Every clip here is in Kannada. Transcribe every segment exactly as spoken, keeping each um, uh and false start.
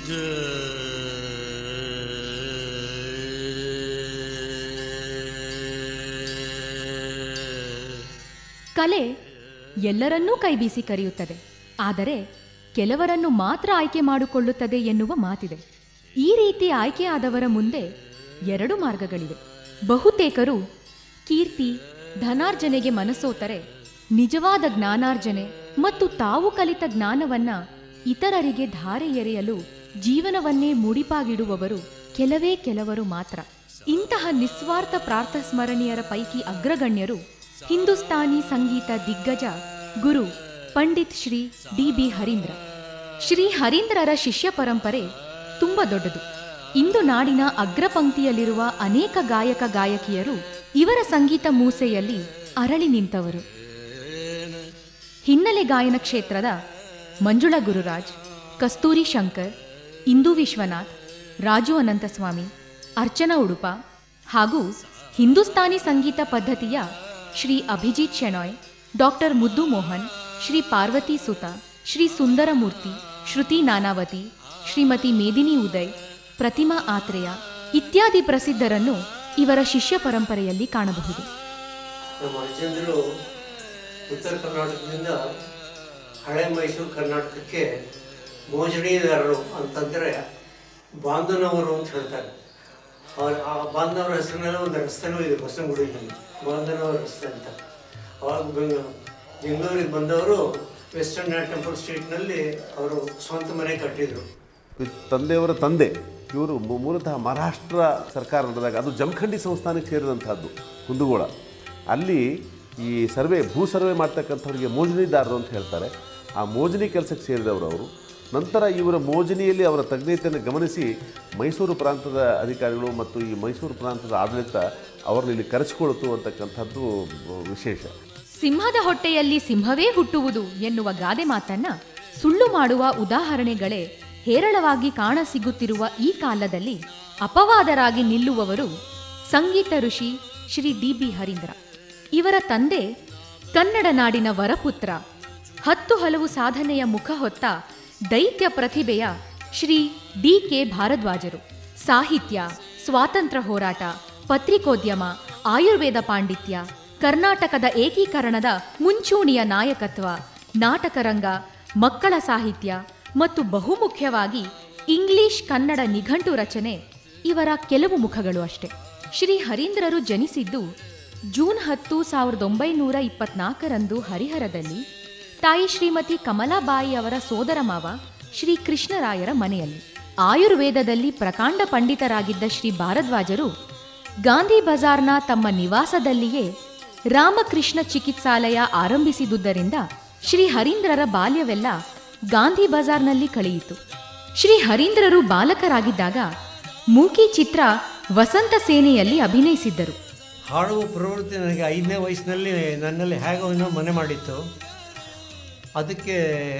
ಕಲೆ ಎಲ್ಲರನ್ನೂ ಕೈಬೀಸಿ ಕರೆಯುತ್ತದೆ, ಆದರೆ ಕೆಲವರನ್ನು ಮಾತ್ರ ಆಯ್ಕೆ ಮಾಡಿಕೊಳ್ಳುತ್ತದೆ ಎನ್ನುವ ಮಾತಿದೆ. ಈ ರೀತಿ ಆಯ್ಕೆಯಾದವರ ಮುಂದೆ ಎರಡು ಮಾರ್ಗಗಳಿವೆ. ಬಹುತೇಕರು ಕೀರ್ತಿ, ಧನಾರ್ಜನೆಗೆ ಮನಸೋತರೆ ನಿಜವಾದ ಜ್ಞಾನಾರ್ಜನೆ ಮತ್ತು ತಾವು ಕಲಿತ ಜ್ಞಾನವನ್ನ ಇತರರಿಗೆ ಧಾರೆ ಎರೆಯಲು ಜೀವನವನ್ನೇ ಮುಡಿಪಾಗಿಡುವವರು ಕೆಲವೇ ಕೆಲವರು ಮಾತ್ರ. ಇಂತಹ ನಿಸ್ವಾರ್ಥ ಪ್ರಾರ್ಥಸ್ಮರಣೀಯರ ಪೈಕಿ ಅಗ್ರಗಣ್ಯರು ಹಿಂದೂಸ್ತಾನಿ ಸಂಗೀತ ದಿಗ್ಗಜ ಗುರು ಪಂಡಿತ್ ಶ್ರೀ ಡಿ ಬಿ ಹರೀಂದ್ರ. ಶ್ರೀ ಹರೀಂದ್ರರ ಶಿಷ್ಯ ಪರಂಪರೆ ತುಂಬ ದೊಡ್ಡದು. ಇಂದು ನಾಡಿನ ಅಗ್ರಪಂಕ್ತಿಯಲ್ಲಿರುವ ಅನೇಕ ಗಾಯಕ ಗಾಯಕಿಯರು ಇವರ ಸಂಗೀತ ಮೂಸೆಯಲ್ಲಿ ಅರಳಿ ನಿಂತವರು. ಹಿನ್ನೆಲೆ ಗಾಯನ ಕ್ಷೇತ್ರದ ಮಂಜುಳಾ ಗುರುರಾಜ್, ಕಸ್ತೂರಿ ಶಂಕರ್, ಇಂದು ವಿಶ್ವನಾಥ್, ರಾಜು ಅನಂತಸ್ವಾಮಿ, ಅರ್ಚನಾ ಉಡುಪ ಹಾಗೂ ಹಿಂದೂಸ್ತಾನಿ ಸಂಗೀತ ಪದ್ಧತಿಯ ಶ್ರೀ ಅಭಿಜಿತ್ ಶೆಣಾಯ್, ಡಾಕ್ಟರ್ ಮುದ್ದು ಮೋಹನ್, ಶ್ರೀ ಪಾರ್ವತಿ ಸುತ, ಶ್ರೀ ಸುಂದರಮೂರ್ತಿ, ಶ್ರುತಿ ನಾನಾವತಿ, ಶ್ರೀಮತಿ ಮೇದಿನಿ ಉದಯ್, ಪ್ರತಿಮಾ ಆತ್ರೇಯ ಇತ್ಯಾದಿ ಪ್ರಸಿದ್ಧರನ್ನು ಇವರ ಶಿಷ್ಯ ಪರಂಪರೆಯಲ್ಲಿ ಕಾಣಬಹುದು. ನಮ್ಮ ಅಜ್ಜಂದಿರು ಉತ್ತರ ಕರ್ನಾಟಕದಿಂದ ಹಳೆ ಮೈಸೂರು ಕರ್ನಾಟಕಕ್ಕೆ ಮೋಜಣಿದಾರರು ಅಂತಂದರೆ ಬಾಂಧನವರು ಅಂತ ಹೇಳ್ತಾರೆ. ಅವ್ರ ಆ ಬಾಂಧವರ ಹೆಸರಿನಲ್ಲಿ ಒಂದು ರಸ್ತೆನೂ ಇದೆ ಬಸವನಗುಡಿಯಲ್ಲಿ, ಬಾಂಧನವರ ರಸ್ತೆ ಅಂತ. ಅವಾಗ ಬೆಂಗಳೂರಿಗೆ ಬಂದವರು ವೆಸ್ಟರ್ನ್ ನ್ಯಾಟ್ ಟೆಂಪಲ್ ಸ್ಟ್ರೀಟ್ನಲ್ಲಿ ಅವರು ಸ್ವಂತ ಮನೆ ಕಟ್ಟಿದರು. ತಂದೆಯವರ ತಂದೆ ಇವರು ಮೂಲತಃ ಮಹಾರಾಷ್ಟ್ರ ಸರ್ಕಾರ ನಡೆದಾಗ, ಅದು ಜಮಖಂಡಿ ಸಂಸ್ಥಾನಕ್ಕೆ ಸೇರಿದಂಥದ್ದು ಕುಂದಗೋಳ. ಅಲ್ಲಿ ಈ ಸರ್ವೆ ಭೂ ಸರ್ವೆ ಮಾಡ್ತಕ್ಕಂಥವ್ರಿಗೆ ಮೋಜಣಿದಾರರು ಅಂತ ಹೇಳ್ತಾರೆ. ಆ ಮೋಜನಿ ಕೆಲಸಕ್ಕೆ ಸೇರಿದವರು ಅವರು. ನಂತರ ಇವರ ಮೋಜನಿಯಲ್ಲಿ ಅವರ ತಜ್ಞತೆಯನ್ನು ಗಮನಿಸಿ ಮೈಸೂರು ಪ್ರಾಂತದ ಅಧಿಕಾರಿಗಳು ಮತ್ತು ಈ ಮೈಸೂರು ಪ್ರಾಂತದ ಆಡಳಿತ ಅವರನ್ನು ಇಲ್ಲಿ ಕರೆಸಿಕೊಳ್ತು ಅಂತಕ್ಕಂಥದ್ದು ವಿಶೇಷ. ಸಿಂಹದ ಹೊಟ್ಟೆಯಲ್ಲಿ ಸಿಂಹವೇ ಹುಟ್ಟುವುದು ಎನ್ನುವ ಗಾದೆ ಮಾತನ್ನ ಸುಳ್ಳು ಮಾಡುವ ಉದಾಹರಣೆಗಳೇ ಹೇರಳವಾಗಿ ಕಾಣಸಿಗುತ್ತಿರುವ ಈ ಕಾಲದಲ್ಲಿ ಅಪವಾದರಾಗಿ ನಿಲ್ಲುವವರು ಸಂಗೀತ ಋಷಿ ಶ್ರೀ ಡಿ ಬಿ ಹರೀಂದ್ರ. ಇವರ ತಂದೆ ಕನ್ನಡ ನಾಡಿನ ವರಪುತ್ರ, ಹತ್ತು ಹಲವು ಸಾಧನೆಯ ಮುಖ ಹೊತ್ತ ದೈತ್ಯ ಪ್ರತಿಭೆಯ ಶ್ರೀ ಡಿ ಕೆ ಭಾರದ್ವಾಜರು. ಸಾಹಿತ್ಯ, ಸ್ವಾತಂತ್ರ್ಯ ಹೋರಾಟ, ಪತ್ರಿಕೋದ್ಯಮ, ಆಯುರ್ವೇದ ಪಾಂಡಿತ್ಯ, ಕರ್ನಾಟಕದ ಏಕೀಕರಣದ ಮುಂಚೂಣಿಯ ನಾಯಕತ್ವ, ನಾಟಕರಂಗ, ಮಕ್ಕಳ ಸಾಹಿತ್ಯ ಮತ್ತು ಬಹುಮುಖ್ಯವಾಗಿ ಇಂಗ್ಲಿಷ್ ಕನ್ನಡ ನಿಘಂಟು ರಚನೆ ಇವರ ಕೆಲವು ಮುಖಗಳು ಅಷ್ಟೆ. ಶ್ರೀ ಹರೀಂದ್ರರು ಜನಿಸಿದ್ದು ಜೂನ್ ಹತ್ತು ಸಾವಿರದ ಒಂಬೈನೂರ ಇಪ್ಪತ್ನಾಲ್ಕರಂದು ಹರಿಹರದಲ್ಲಿ ತಾಯಿ ಶ್ರೀಮತಿ ಕಮಲಾಬಾಯಿ ಅವರ ಸೋದರ ಮಾವ ಶ್ರೀ ಕೃಷ್ಣರಾಯರ ಮನೆಯಲ್ಲಿ. ಆಯುರ್ವೇದದಲ್ಲಿ ಪ್ರಕಾಂಡ ಪಂಡಿತರಾಗಿದ್ದ ಶ್ರೀ ಭಾರದ್ವಾಜರು ಗಾಂಧಿ ಬಜಾರ್ನ ತಮ್ಮ ನಿವಾಸದಲ್ಲಿಯೇ ರಾಮಕೃಷ್ಣ ಚಿಕಿತ್ಸಾಲಯ ಆರಂಭಿಸಿದುದರಿಂದ ಶ್ರೀ ಹರೀಂದ್ರರ ಬಾಲ್ಯವೆಲ್ಲ ಗಾಂಧಿ ಬಜಾರ್ನಲ್ಲಿ ಕಳೆಯಿತು. ಶ್ರೀ ಹರೀಂದ್ರರು ಬಾಲಕರಾಗಿದ್ದಾಗ ಮೂಕಿ ಚಿತ್ರ ವಸಂತ ಸೇನೆಯಲ್ಲಿ ಅಭಿನಯಿಸಿದ್ದರು. ಹಾಡುವ ಪ್ರವೃತ್ತಿ ನನಗೆ ಐದನೇ ವಯಸ್ಸಿನಲ್ಲಿ ನನ್ನಲ್ಲಿ ಹೇಗೋ ಮನೆ ಮಾಡಿತ್ತು. ಅದಕ್ಕೆ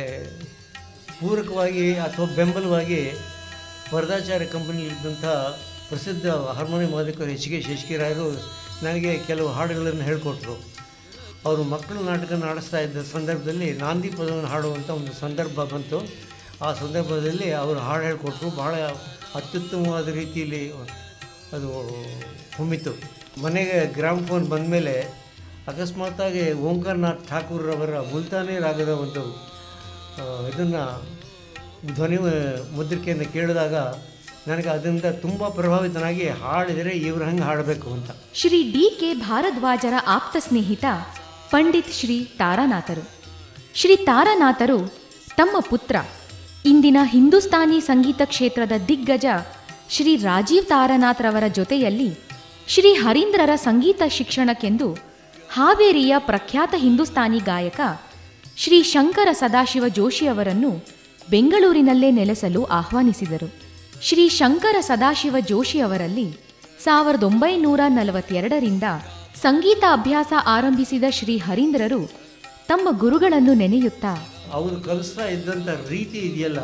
ಪೂರಕವಾಗಿ ಅಥವಾ ಬೆಂಬಲವಾಗಿ ವರದಾಚಾರ್ಯ ಕಂಪನಿಯಲ್ಲಿದ್ದಂಥ ಪ್ರಸಿದ್ಧ ಹಾರ್ಮೋನಿಯಂ ವಾದಕರು ಎಚ್ ಕೆ ಶೇಷಗಿರಾಯರು ನನಗೆ ಕೆಲವು ಹಾಡುಗಳನ್ನು ಹೇಳಿಕೊಟ್ರು. ಅವರು ಮಕ್ಕಳು ನಾಟಕ ಆಡಿಸ್ತಾ ಇದ್ದ ಸಂದರ್ಭದಲ್ಲಿ ನಾಂದಿ ಪದವನ್ನು ಹಾಡುವಂಥ ಒಂದು ಸಂದರ್ಭ ಬಂತು. ಆ ಸಂದರ್ಭದಲ್ಲಿ ಅವರು ಹಾಡು ಹೇಳಿಕೊಟ್ರು. ಬಹಳ ಅತ್ಯುತ್ತಮವಾದ ರೀತಿಯಲ್ಲಿ ಅದು ಹೊಮ್ಮಿತು. ಮನೆಗೆ ಗ್ರಾಮ್ಫೋನ್ ಬಂದ ಮೇಲೆ ಅಕಸ್ಮಾತಾಗಿ ಓಂಕಾರನಾಥ್ ಠಾಕೂರ್ರವರ ಮುಲ್ತಾನಿ ರಾಗದ ಒಂದು ಇದನ್ನು ಧ್ವನಿ ಮುದ್ರಿಕೆಯನ್ನು ಕೇಳಿದಾಗ ನನಗೆ ಅದರಿಂದ ತುಂಬ ಪ್ರಭಾವಿತನಾಗಿ ಹಾಡಿದರೆ ಇವರು ಹಂಗೆ ಹಾಡಬೇಕು ಅಂತ. ಶ್ರೀ ಡಿ ಕೆ ಭಾರದ್ವಾಜರ ಆಪ್ತ ಸ್ನೇಹಿತ ಪಂಡಿತ್ ಶ್ರೀ ತಾರಾನಾಥರು. ಶ್ರೀ ತಾರಾನಾಥರು ತಮ್ಮ ಪುತ್ರ, ಇಂದಿನ ಹಿಂದೂಸ್ತಾನಿ ಸಂಗೀತ ಕ್ಷೇತ್ರದ ದಿಗ್ಗಜ ಶ್ರೀ ರಾಜೀವ್ ತಾರಾನಾಥ್ರವರ ಜೊತೆಯಲ್ಲಿ ಶ್ರೀ ಹರೀಂದ್ರರ ಸಂಗೀತ ಶಿಕ್ಷಣಕ್ಕೆಂದು ಹಾವೇರಿಯ ಪ್ರಖ್ಯಾತ ಹಿಂದೂಸ್ತಾನಿ ಗಾಯಕ ಶ್ರೀ ಶಂಕರ ಸದಾಶಿವ ಜೋಶಿಯವರನ್ನು ಬೆಂಗಳೂರಿನಲ್ಲೇ ನೆಲೆಸಲು ಆಹ್ವಾನಿಸಿದರು. ಶ್ರೀ ಶಂಕರ ಸದಾಶಿವ ಜೋಶಿಯವರಲ್ಲಿ ಸಾವಿರದ ಒಂಬೈನೂರ ನಲವತ್ತೆರಡರಿಂದ ಸಂಗೀತ ಅಭ್ಯಾಸ ಆರಂಭಿಸಿದ ಶ್ರೀ ಹರೀಂದ್ರರು ತಮ್ಮ ಗುರುಗಳನ್ನು ನೆನೆಯುತ್ತಾ, ಅವರು ಕಲಿಸ್ತಾ ಇದ್ದಂಥ ರೀತಿ ಇದೆಯಲ್ಲ,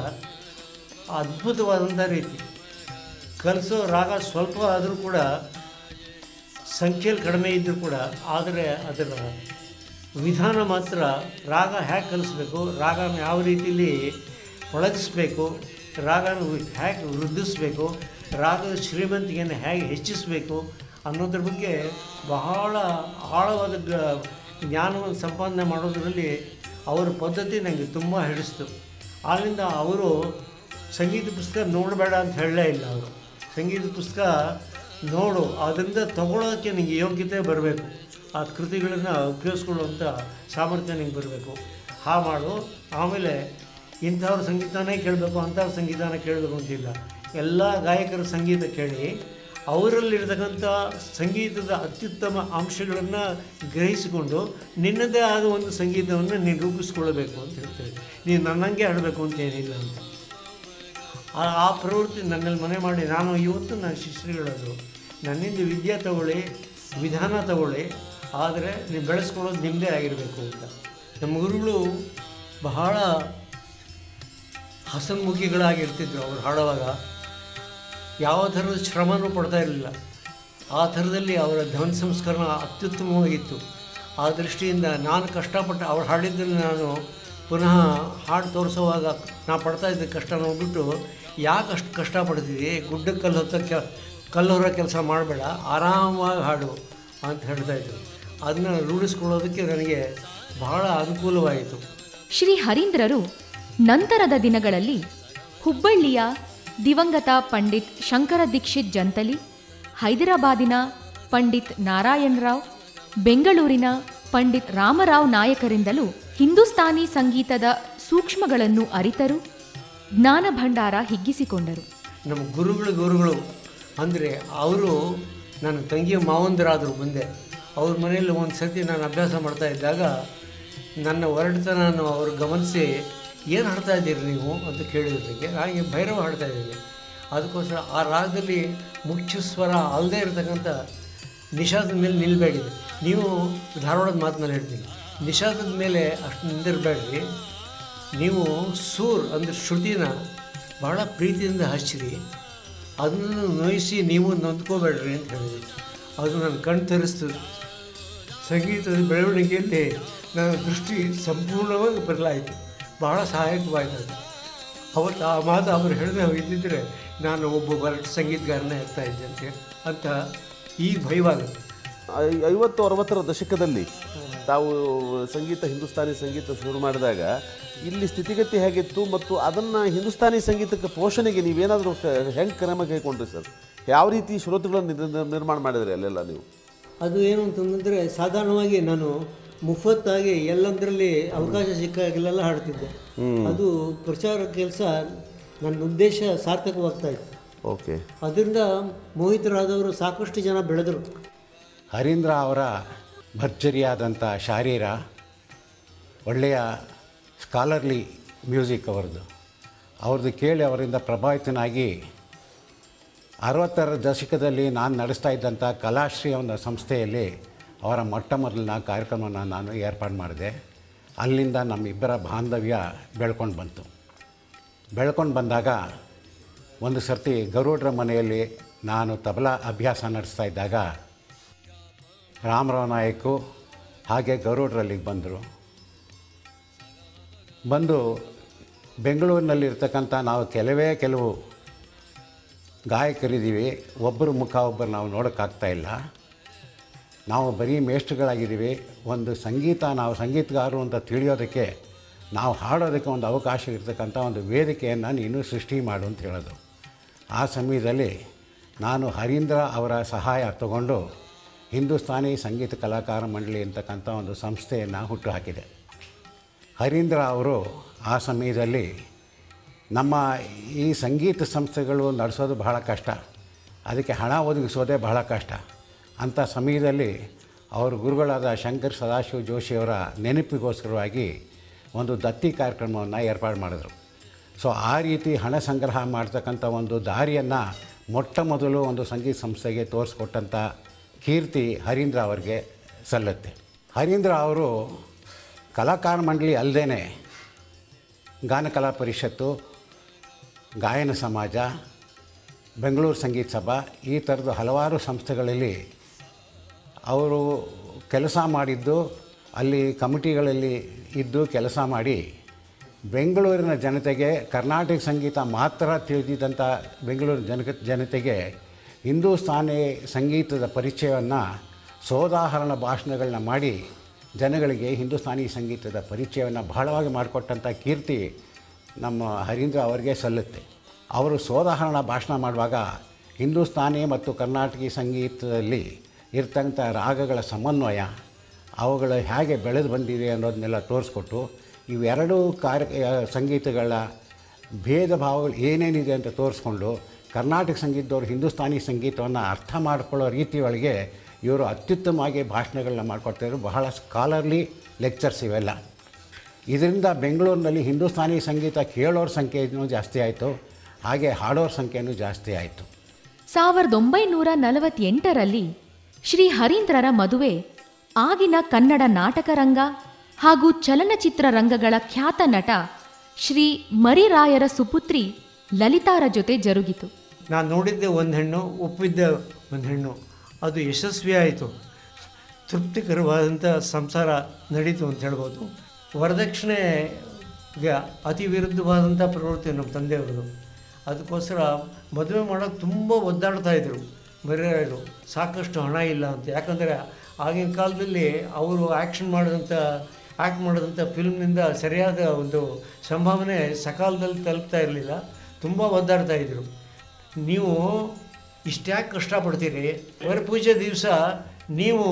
ಅದ್ಭುತವಾದಂಥ ರೀತಿ. ಕಲಿಸೋ ರಾಗ ಸ್ವಲ್ಪ ಆದರೂ ಕೂಡ ಸಂಖ್ಯೆಯಲ್ಲಿ ಕಡಿಮೆ ಇದ್ದರೂ ಕೂಡ, ಆದರೆ ಅದರ ವಿಧಾನ ಮಾತ್ರ ರಾಗ ಹೇಗೆ ಕಲಿಸ್ಬೇಕು, ರಾಗನ ಯಾವ ರೀತಿಯಲ್ಲಿ ಒಳಗಿಸ್ಬೇಕು, ರಾಗನ ಹೇಗೆ ವೃದ್ಧಿಸಬೇಕು, ರಾಗದ ಶ್ರೀಮಂತಿಕೆಯನ್ನು ಹೇಗೆ ಹೆಚ್ಚಿಸಬೇಕು ಅನ್ನೋದ್ರ ಬಗ್ಗೆ ಬಹಳ ಆಳವಾದ ಜ್ಞಾನವನ್ನು ಸಂಪಾದನೆ ಮಾಡೋದರಲ್ಲಿ ಅವರ ಪದ್ಧತಿ ನನಗೆ ತುಂಬ ಹಿಡಿಸ್ತು. ಆಲ್ಲಿಂದ ಅವರು ಸಂಗೀತ ಪುಸ್ತಕ ನೋಡಬೇಡ ಅಂತ ಹೇಳಲೇ ಇಲ್ಲ. ಅವರು ಸಂಗೀತ ಪುಸ್ತಕ ನೋಡು, ಅದರಿಂದ ತಗೊಳ್ಳೋಕ್ಕೆ ನಿಮಗೆ ಯೋಗ್ಯತೆ ಬರಬೇಕು, ಆ ಕೃತಿಗಳನ್ನು ಉಪಯೋಗಿಸ್ಕೊಳ್ಳುವಂಥ ಸಾಮರ್ಥ್ಯ ನಿಂಗೆ ಬರಬೇಕು, ಹಾ ಮಾಡು. ಆಮೇಲೆ ಇಂಥವ್ರ ಸಂಗೀತನೇ ಕೇಳಬೇಕು, ಅಂಥವ್ರ ಸಂಗೀತನ ಕೇಳಬೇಕು ಅಂತಿಲ್ಲ, ಎಲ್ಲ ಗಾಯಕರ ಸಂಗೀತ ಕೇಳಿ ಅವರಲ್ಲಿರ್ತಕ್ಕಂಥ ಸಂಗೀತದ ಅತ್ಯುತ್ತಮ ಅಂಶಗಳನ್ನು ಗ್ರಹಿಸಿಕೊಂಡು ನಿನ್ನದೇ ಆದ ಒಂದು ಸಂಗೀತವನ್ನು ನೀನು ರೂಪಿಸ್ಕೊಳ್ಬೇಕು ಅಂತ ಹೇಳ್ತೇವೆ. ನೀನು ನನ್ನಂಗೆ ಆಡಬೇಕು ಅಂತ ಏನಿಲ್ಲ ಅಂತ ಆ ಆ ಪ್ರವೃತ್ತಿ ನನ್ನಲ್ಲಿ ಮನೆ ಮಾಡಿ ನಾನು ಇವತ್ತು ನನ್ನ ಶಿಷ್ಯರುಗಳದು ನನ್ನಿಂದ ವಿದ್ಯೆ ತಗೊಳ್ಳಿ, ವಿಧಾನ ತಗೊಳ್ಳಿ, ಆದರೆ ನೀವು ಬೆಳೆಸ್ಕೊಳ್ಳೋದು ನಿಮ್ಮದೇ ಆಗಿರಬೇಕು ಅಂತ. ನಮ್ಮ ಗುರುಗಳು ಬಹಳ ಹಸನ್ಮುಖಿಗಳಾಗಿರ್ತಿದ್ರು. ಅವ್ರು ಹಾಡುವಾಗ ಯಾವ ಥರದ ಶ್ರಮನೂ ಪಡ್ತಾ ಇರಲಿಲ್ಲ. ಆ ಥರದಲ್ಲಿ ಅವರ ಧ್ವನಿ ಸಂಸ್ಕರಣ ಅತ್ಯುತ್ತಮವಾಗಿತ್ತು. ಆ ದೃಷ್ಟಿಯಿಂದ ನಾನು ಕಷ್ಟಪಟ್ಟು ಅವ್ರು ಹಾಡಿದ್ದಲ್ಲಿ ನಾನು ಪುನಃ ಹಾಡು ತೋರಿಸುವಾಗ ನಾ ಪಡ್ತಾಯಿದ್ದ ಕಷ್ಟ ನೋಡ್ಬಿಟ್ಟು, ಯಾಕೆ ಅಷ್ಟು ಕಷ್ಟಪಡ್ತಿದ್ದಿ, ಗುಡ್ಡಕ್ಕೆ ಕಲ್ಲು ಹೊತ್ತ ಕೆ ಕಲ್ಲು ಹೊರ ಕೆಲಸ ಮಾಡಬೇಡ, ಆರಾಮವಾಗಿ ಹಾಡು ಅಂತ ಹೇಳ್ತಾಯಿದ್ರು. ಅದನ್ನು ರೂಢಿಸ್ಕೊಳ್ಳೋದಕ್ಕೆ ನನಗೆ ಬಹಳ ಅನುಕೂಲವಾಯಿತು. ಶ್ರೀ ಹರೀಂದ್ರರು ನಂತರದ ದಿನಗಳಲ್ಲಿ ಹುಬ್ಬಳ್ಳಿಯ ದಿವಂಗತ ಪಂಡಿತ್ ಶಂಕರ ದೀಕ್ಷಿತ್ ಜಂತಲಿ, ಹೈದರಾಬಾದಿನ ಪಂಡಿತ್ ನಾರಾಯಣರಾವ್, ಬೆಂಗಳೂರಿನ ಪಂಡಿತ್ ರಾಮರಾವ್ ನಾಯಕರಿಂದಲೂ ಹಿಂದೂಸ್ತಾನಿ ಸಂಗೀತದ ಸೂಕ್ಷ್ಮಗಳನ್ನು ಅರಿತರು, ಜ್ಞಾನ ಭಂಡಾರ ಹಿಗ್ಗಿಸಿಕೊಂಡರು. ನಮ್ಮ ಗುರುಗಳು ಗುರುಗಳು ಅಂದರೆ ಅವರು ನನ್ನ ತಂಗಿಯ ಮಾವಂದರಾದರು. ಮುಂದೆ ಅವ್ರ ಮನೆಯಲ್ಲಿ ಒಂದು ಸರ್ತಿ ನಾನು ಅಭ್ಯಾಸ ಮಾಡ್ತಾ ಇದ್ದಾಗ ನನ್ನ ಹೊರಟತನನ್ನು ಅವರು ಗಮನಿಸಿ, ಏನು ಹಾಡ್ತಾ ಇದ್ದೀರಿ ನೀವು ಅಂತ ಕೇಳಿದ್ರಿಗೆ, ಹಾಗೆ ಭೈರವ ಹಾಡ್ತಾ ಇದ್ದೀನಿ. ಅದಕ್ಕೋಸ್ಕರ ಆ ರಾಗದಲ್ಲಿ ಮುಖ್ಯ ಸ್ವರ ಅಲ್ಲದೆ ಇರತಕ್ಕಂಥ ನಿಷಾದದ ಮೇಲೆ ನಿಲ್ಲಬೇಡಿದೆ. ನೀವು ಧಾರವಾಡದ ಮಾತಿನಲ್ಲಿ ಹೇಳ್ತೀನಿ, ನಿಷಾದದ ಮೇಲೆ ಅಷ್ಟು ನಿಂದಿರಬೇಡ್ರಿ, ನೀವು ಸೂರ್ ಅಂದರೆ ಶ್ರುತಿನ ಭಾಳ ಪ್ರೀತಿಯಿಂದ ಹಚ್ಚಿರಿ, ಅದನ್ನು ನೋಯಿಸಿ ನೀವು ನೊಂದ್ಕೋಬೇಡ್ರಿ ಅಂತ ಹೇಳಿದ್ವಿ. ಅದು ನನ್ನ ಕಣ್ ತರಿಸ್ತು. ಸಂಗೀತದ ಬೆಳವಣಿಗೆಯಲ್ಲಿ ನನ್ನ ದೃಷ್ಟಿ ಸಂಪೂರ್ಣವಾಗಿ ಬದಲಾಯಿತು, ಬಹಳ ಸಹಾಯಕವಾಯಿತು. ಅವತ್ತು ಆ ಮಾತು ಅವರು ಹೇಳಿದ್ರೆ ಹೋಗಿದ್ದಿದ್ದರೆ ನಾನು ಒಬ್ಬ ಬರಟ್ ಸಂಗೀತಗಾರನೇ ಆಗ್ತಾ ಇದ್ದೆ ಅಂತ ಅಂತ ಈಗ ಭಯವಾಗುತ್ತೆ. ಐವತ್ತು ಅರವತ್ತರ ದಶಕದಲ್ಲಿ ತಾವು ಸಂಗೀತ ಹಿಂದೂಸ್ತಾನಿ ಸಂಗೀತ ಶುರು ಮಾಡಿದಾಗ ಇಲ್ಲಿ ಸ್ಥಿತಿಗತಿ ಹೇಗಿತ್ತು ಮತ್ತು ಅದನ್ನು ಹಿಂದೂಸ್ತಾನಿ ಸಂಗೀತಕ್ಕೆ ಪೋಷಣೆಗೆ ನೀವೇನಾದರೂ ಹೆಂಗೆ ಕ್ರಮ ಕೈಗೊಂಡ್ರಿ ಸರ್? ಯಾವ ರೀತಿ ಶ್ರೋತೃಗಳನ್ನು ನಿರ್ಮಾಣ ಮಾಡಿದ್ರಿ ಅಲ್ಲೆಲ್ಲ ನೀವು? ಅದು ಏನು ಅಂತಂದರೆ, ಸಾಧಾರಣವಾಗಿ ನಾನು ಮುಫತ್ತಾಗಿ ಎಲ್ಲಂದರಲ್ಲಿ ಅವಕಾಶ ಸಿಕ್ಕಾಗೆಲ್ಲ ಹಾಡ್ತಿದ್ದೆ. ಅದು ಪ್ರಚಾರ ಕೆಲಸ ನನ್ನ ಉದ್ದೇಶ ಸಾರ್ಥಕವಾಗ್ತಾ ಇತ್ತು. ಓಕೆ. ಅದರಿಂದ ಮೋಹಿತರಾದವರು ಸಾಕಷ್ಟು ಜನ ಬೆಳೆದರು. ಹರೀಂದ್ರ ಅವರ ಭರ್ಜರಿಯಾದಂಥ ಶಾರೀರ, ಒಳ್ಳೆಯ ಸ್ಕಾಲರ್ಲಿ ಮ್ಯೂಸಿಕ್ ಅವರದ್ದು ಅವ್ರದ್ದು ಕೇಳಿ ಅವರಿಂದ ಪ್ರಭಾವಿತನಾಗಿ ಅರವತ್ತರ ದಶಕದಲ್ಲಿ ನಾನು ನಡೆಸ್ತಾ ಇದ್ದಂಥ ಕಲಾಶ್ರೀ ಅನ್ನೋ ಸಂಸ್ಥೆಯಲ್ಲಿ ಅವರ ಮೊಟ್ಟ ಮೊದಲಿನ ಕಾರ್ಯಕ್ರಮವನ್ನು ನಾನು ಏರ್ಪಾಡು ಮಾಡಿದೆ. ಅಲ್ಲಿಂದ ನಮ್ಮಿಬ್ಬರ ಬಾಂಧವ್ಯ ಬೆಳ್ಕೊಂಡು ಬಂತು. ಬೆಳ್ಕೊಂಡು ಬಂದಾಗ ಒಂದು ಸರ್ತಿ ಗರುಡ್ರ ಮನೆಯಲ್ಲಿ ನಾನು ತಬಲಾ ಅಭ್ಯಾಸ ನಡೆಸ್ತಾ ಇದ್ದಾಗ ರಾಮರಾವ್ ನಾಯಕು ಹಾಗೆ ಗರುಡ್ರಲ್ಲಿಗೆ ಬಂದರು. ಬಂದು ಬೆಂಗಳೂರಿನಲ್ಲಿರ್ತಕ್ಕಂಥ ನಾವು ಕೆಲವೇ ಕೆಲವು ಗಾಯಕರಿದ್ದೀವಿ, ಒಬ್ಬರು ಮುಖ ಒಬ್ಬರು ನಾವು ನೋಡೋಕ್ಕಾಗ್ತಾಯಿಲ್ಲ, ನಾವು ಬರೀ ಮೇಷ್ಟ್ರುಗಳಾಗಿದ್ದೀವಿ, ಒಂದು ಸಂಗೀತ ನಾವು ಸಂಗೀತಗಾರರು ಅಂತ ತಿಳಿಯೋದಕ್ಕೆ, ನಾವು ಹಾಡೋದಕ್ಕೆ ಒಂದು ಅವಕಾಶ ಇರ್ತಕ್ಕಂಥ ಒಂದು ವೇದಿಕೆಯನ್ನು ನೀನು ಸೃಷ್ಟಿ ಮಾಡು ಅಂತ ಹೇಳೋದು. ಆ ಸಮಯದಲ್ಲಿ ನಾನು ಹರೀಂದ್ರ ಅವರ ಸಹಾಯ ತಗೊಂಡು ಹಿಂದೂಸ್ತಾನಿ ಸಂಗೀತ ಕಲಾಕಾರ ಮಂಡಳಿ ಅಂತಕ್ಕಂಥ ಒಂದು ಸಂಸ್ಥೆಯನ್ನು ಹುಟ್ಟುಹಾಕಿದೆ. ಹರೀಂದ್ರ ಅವರು ಆ ಸಮಯದಲ್ಲಿ ನಮ್ಮ ಈ ಸಂಗೀತ ಸಂಸ್ಥೆಗಳು ನಡೆಸೋದು ಬಹಳ ಕಷ್ಟ, ಅದಕ್ಕೆ ಹಣ ಒದಗಿಸೋದೇ ಬಹಳ ಕಷ್ಟ. ಅಂಥ ಸಮಯದಲ್ಲಿ ಅವ್ರ ಗುರುಗಳಾದ ಶಂಕರ್ ಸದಾಶಿವ ಜೋಶಿಯವರ ನೆನಪಿಗೋಸ್ಕರವಾಗಿ ಒಂದು ದತ್ತಿ ಕಾರ್ಯಕ್ರಮವನ್ನು ಏರ್ಪಾಡು ಮಾಡಿದ್ರು. ಸೊ ಆ ರೀತಿ ಹಣ ಸಂಗ್ರಹ ಮಾಡ್ತಕ್ಕಂಥ ಒಂದು ದಾರಿಯನ್ನು ಮೊಟ್ಟ ಮೊದಲು ಒಂದು ಸಂಗೀತ ಸಂಸ್ಥೆಗೆ ತೋರಿಸ್ಕೊಟ್ಟಂಥ ಕೀರ್ತಿ ಹರೀಂದ್ರ ಅವರಿಗೆ ಸಲ್ಲುತ್ತೆ. ಹರೀಂದ್ರ ಅವರು ಕಲಾಕಾರ ಮಂಡಳಿ ಅಲ್ಲದೇ ಗಾನಕಲಾ ಪರಿಷತ್ತು, ಗಾಯನ ಸಮಾಜ, ಬೆಂಗಳೂರು ಸಂಗೀತ ಸಭಾ, ಈ ಥರದ ಹಲವಾರು ಸಂಸ್ಥೆಗಳಲ್ಲಿ ಅವರು ಕೆಲಸ ಮಾಡಿದ್ದು, ಅಲ್ಲಿ ಕಮಿಟಿಗಳಲ್ಲಿ ಇದ್ದು ಕೆಲಸ ಮಾಡಿ ಬೆಂಗಳೂರಿನ ಜನತೆಗೆ ಕರ್ನಾಟಕ ಸಂಗೀತ ಮಾತ್ರ ತಿಳಿದಿದ್ದಂಥ ಬೆಂಗಳೂರು ಜನ ಜನತೆಗೆ ಹಿಂದೂಸ್ತಾನಿ ಸಂಗೀತದ ಪರಿಚಯವನ್ನು ಸೋದಾಹರಣ ಭಾಷಣಗಳನ್ನ ಮಾಡಿ ಜನಗಳಿಗೆ ಹಿಂದೂಸ್ತಾನಿ ಸಂಗೀತದ ಪರಿಚಯವನ್ನು ಬಹಳವಾಗಿ ಮಾಡಿಕೊಟ್ಟಂಥ ಕೀರ್ತಿ ನಮ್ಮ ಹರೀಂದ್ರ ಅವರಿಗೆ ಸಲ್ಲುತ್ತೆ. ಅವರು ಸೋದಾಹರಣ ಭಾಷಣ ಮಾಡುವಾಗ ಹಿಂದೂಸ್ತಾನಿ ಮತ್ತು ಕರ್ನಾಟಕಿ ಸಂಗೀತದಲ್ಲಿ ಇರ್ತಕ್ಕಂಥ ರಾಗಗಳ ಸಮನ್ವಯ, ಅವುಗಳು ಹೇಗೆ ಬೆಳೆದು ಬಂದಿದೆ ಅನ್ನೋದನ್ನೆಲ್ಲ ತೋರಿಸ್ಕೊಟ್ಟು ಇವೆರಡೂ ಕಾರ್ಯ ಸಂಗೀತಗಳ ಭೇದ ಭಾವಗಳು ಏನೇನಿದೆ ಅಂತ ತೋರಿಸ್ಕೊಂಡು ಕರ್ನಾಟಕ ಸಂಗೀತದವರು ಹಿಂದೂಸ್ತಾನಿ ಸಂಗೀತವನ್ನು ಅರ್ಥ ಮಾಡಿಕೊಳ್ಳೋ ರೀತಿಯೊಳಗೆ ಇವರು ಅತ್ಯುತ್ತಮವಾಗಿ ಭಾಷಣಗಳನ್ನ ಮಾಡಿಕೊಡ್ತಾಯಿದ್ರು. ಬಹಳ ಸ್ಕಾಲರ್ಲಿ ಲೆಕ್ಚರ್ಸ್ ಇವೆಲ್ಲ. ಇದರಿಂದ ಬೆಂಗಳೂರಿನಲ್ಲಿ ಹಿಂದೂಸ್ತಾನಿ ಸಂಗೀತ ಕೇಳೋರ ಸಂಖ್ಯೆಯೂ ಜಾಸ್ತಿ ಆಯಿತು, ಹಾಗೆ ಹಾಡೋರ ಸಂಖ್ಯೆಯೂ ಜಾಸ್ತಿ ಆಯಿತು. ಸಾವಿರದ ಒಂಬೈನೂರ ನಲವತ್ತೆಂಟರಲ್ಲಿ ಶ್ರೀ ಹರೀಂದ್ರರ ಮದುವೆ ಆಗಿನ ಕನ್ನಡ ನಾಟಕರಂಗ ಹಾಗೂ ಚಲನಚಿತ್ರ ರಂಗಗಳ ಖ್ಯಾತ ನಟ ಶ್ರೀ ಮರಿರಾಯರ ಸುಪುತ್ರಿ ಲಲಿತಾರ ಜೊತೆ ಜರುಗಿತು. ನಾನು ನೋಡಿದ್ದೆ ಒಂದು ಹೆಣ್ಣು, ಒಪ್ಪಿದ್ದೆ ಒಂದು ಹೆಣ್ಣು. ಅದು ಯಶಸ್ವಿ ಆಯಿತು, ತೃಪ್ತಿಕರವಾದಂಥ ಸಂಸಾರ ನಡೀತು ಅಂತ ಹೇಳ್ಬೋದು. ವರದಕ್ಷಿಣೆಗೆ ಅತಿ ವಿರುದ್ಧವಾದಂಥ ಪ್ರವೃತ್ತಿ ನಮ್ಮ ತಂದೆಯವ್ರದ್ದು. ಅದಕ್ಕೋಸ್ಕರ ಮದುವೆ ಮಾಡೋಕ್ಕೆ ತುಂಬ ಒದ್ದಾಡ್ತಾಯಿದ್ರು ಮರಿರಾಯರು. ಸಾಕಷ್ಟು ಹಣ ಇಲ್ಲ ಅಂತ. ಯಾಕಂದರೆ ಆಗಿನ ಕಾಲದಲ್ಲಿ ಅವರು ಆ್ಯಕ್ಷನ್ ಮಾಡಿದಂಥ ಆ್ಯಕ್ಟ್ ಮಾಡಿದಂಥ ಫಿಲ್ಮ್ನಿಂದ ಸರಿಯಾದ ಒಂದು ಸಂಭಾವನೆ ಸಕಾಲದಲ್ಲಿ ತಲುಪ್ತಾ ಇರಲಿಲ್ಲ. ತುಂಬ ಒದ್ದಾಡ್ತಾಯಿದ್ರು. ನೀವು ಇಷ್ಟ್ಯಾಕೆ ಕಷ್ಟಪಡ್ತೀರಿ, ವರಪೂಜೆ ದಿವಸ ನೀವು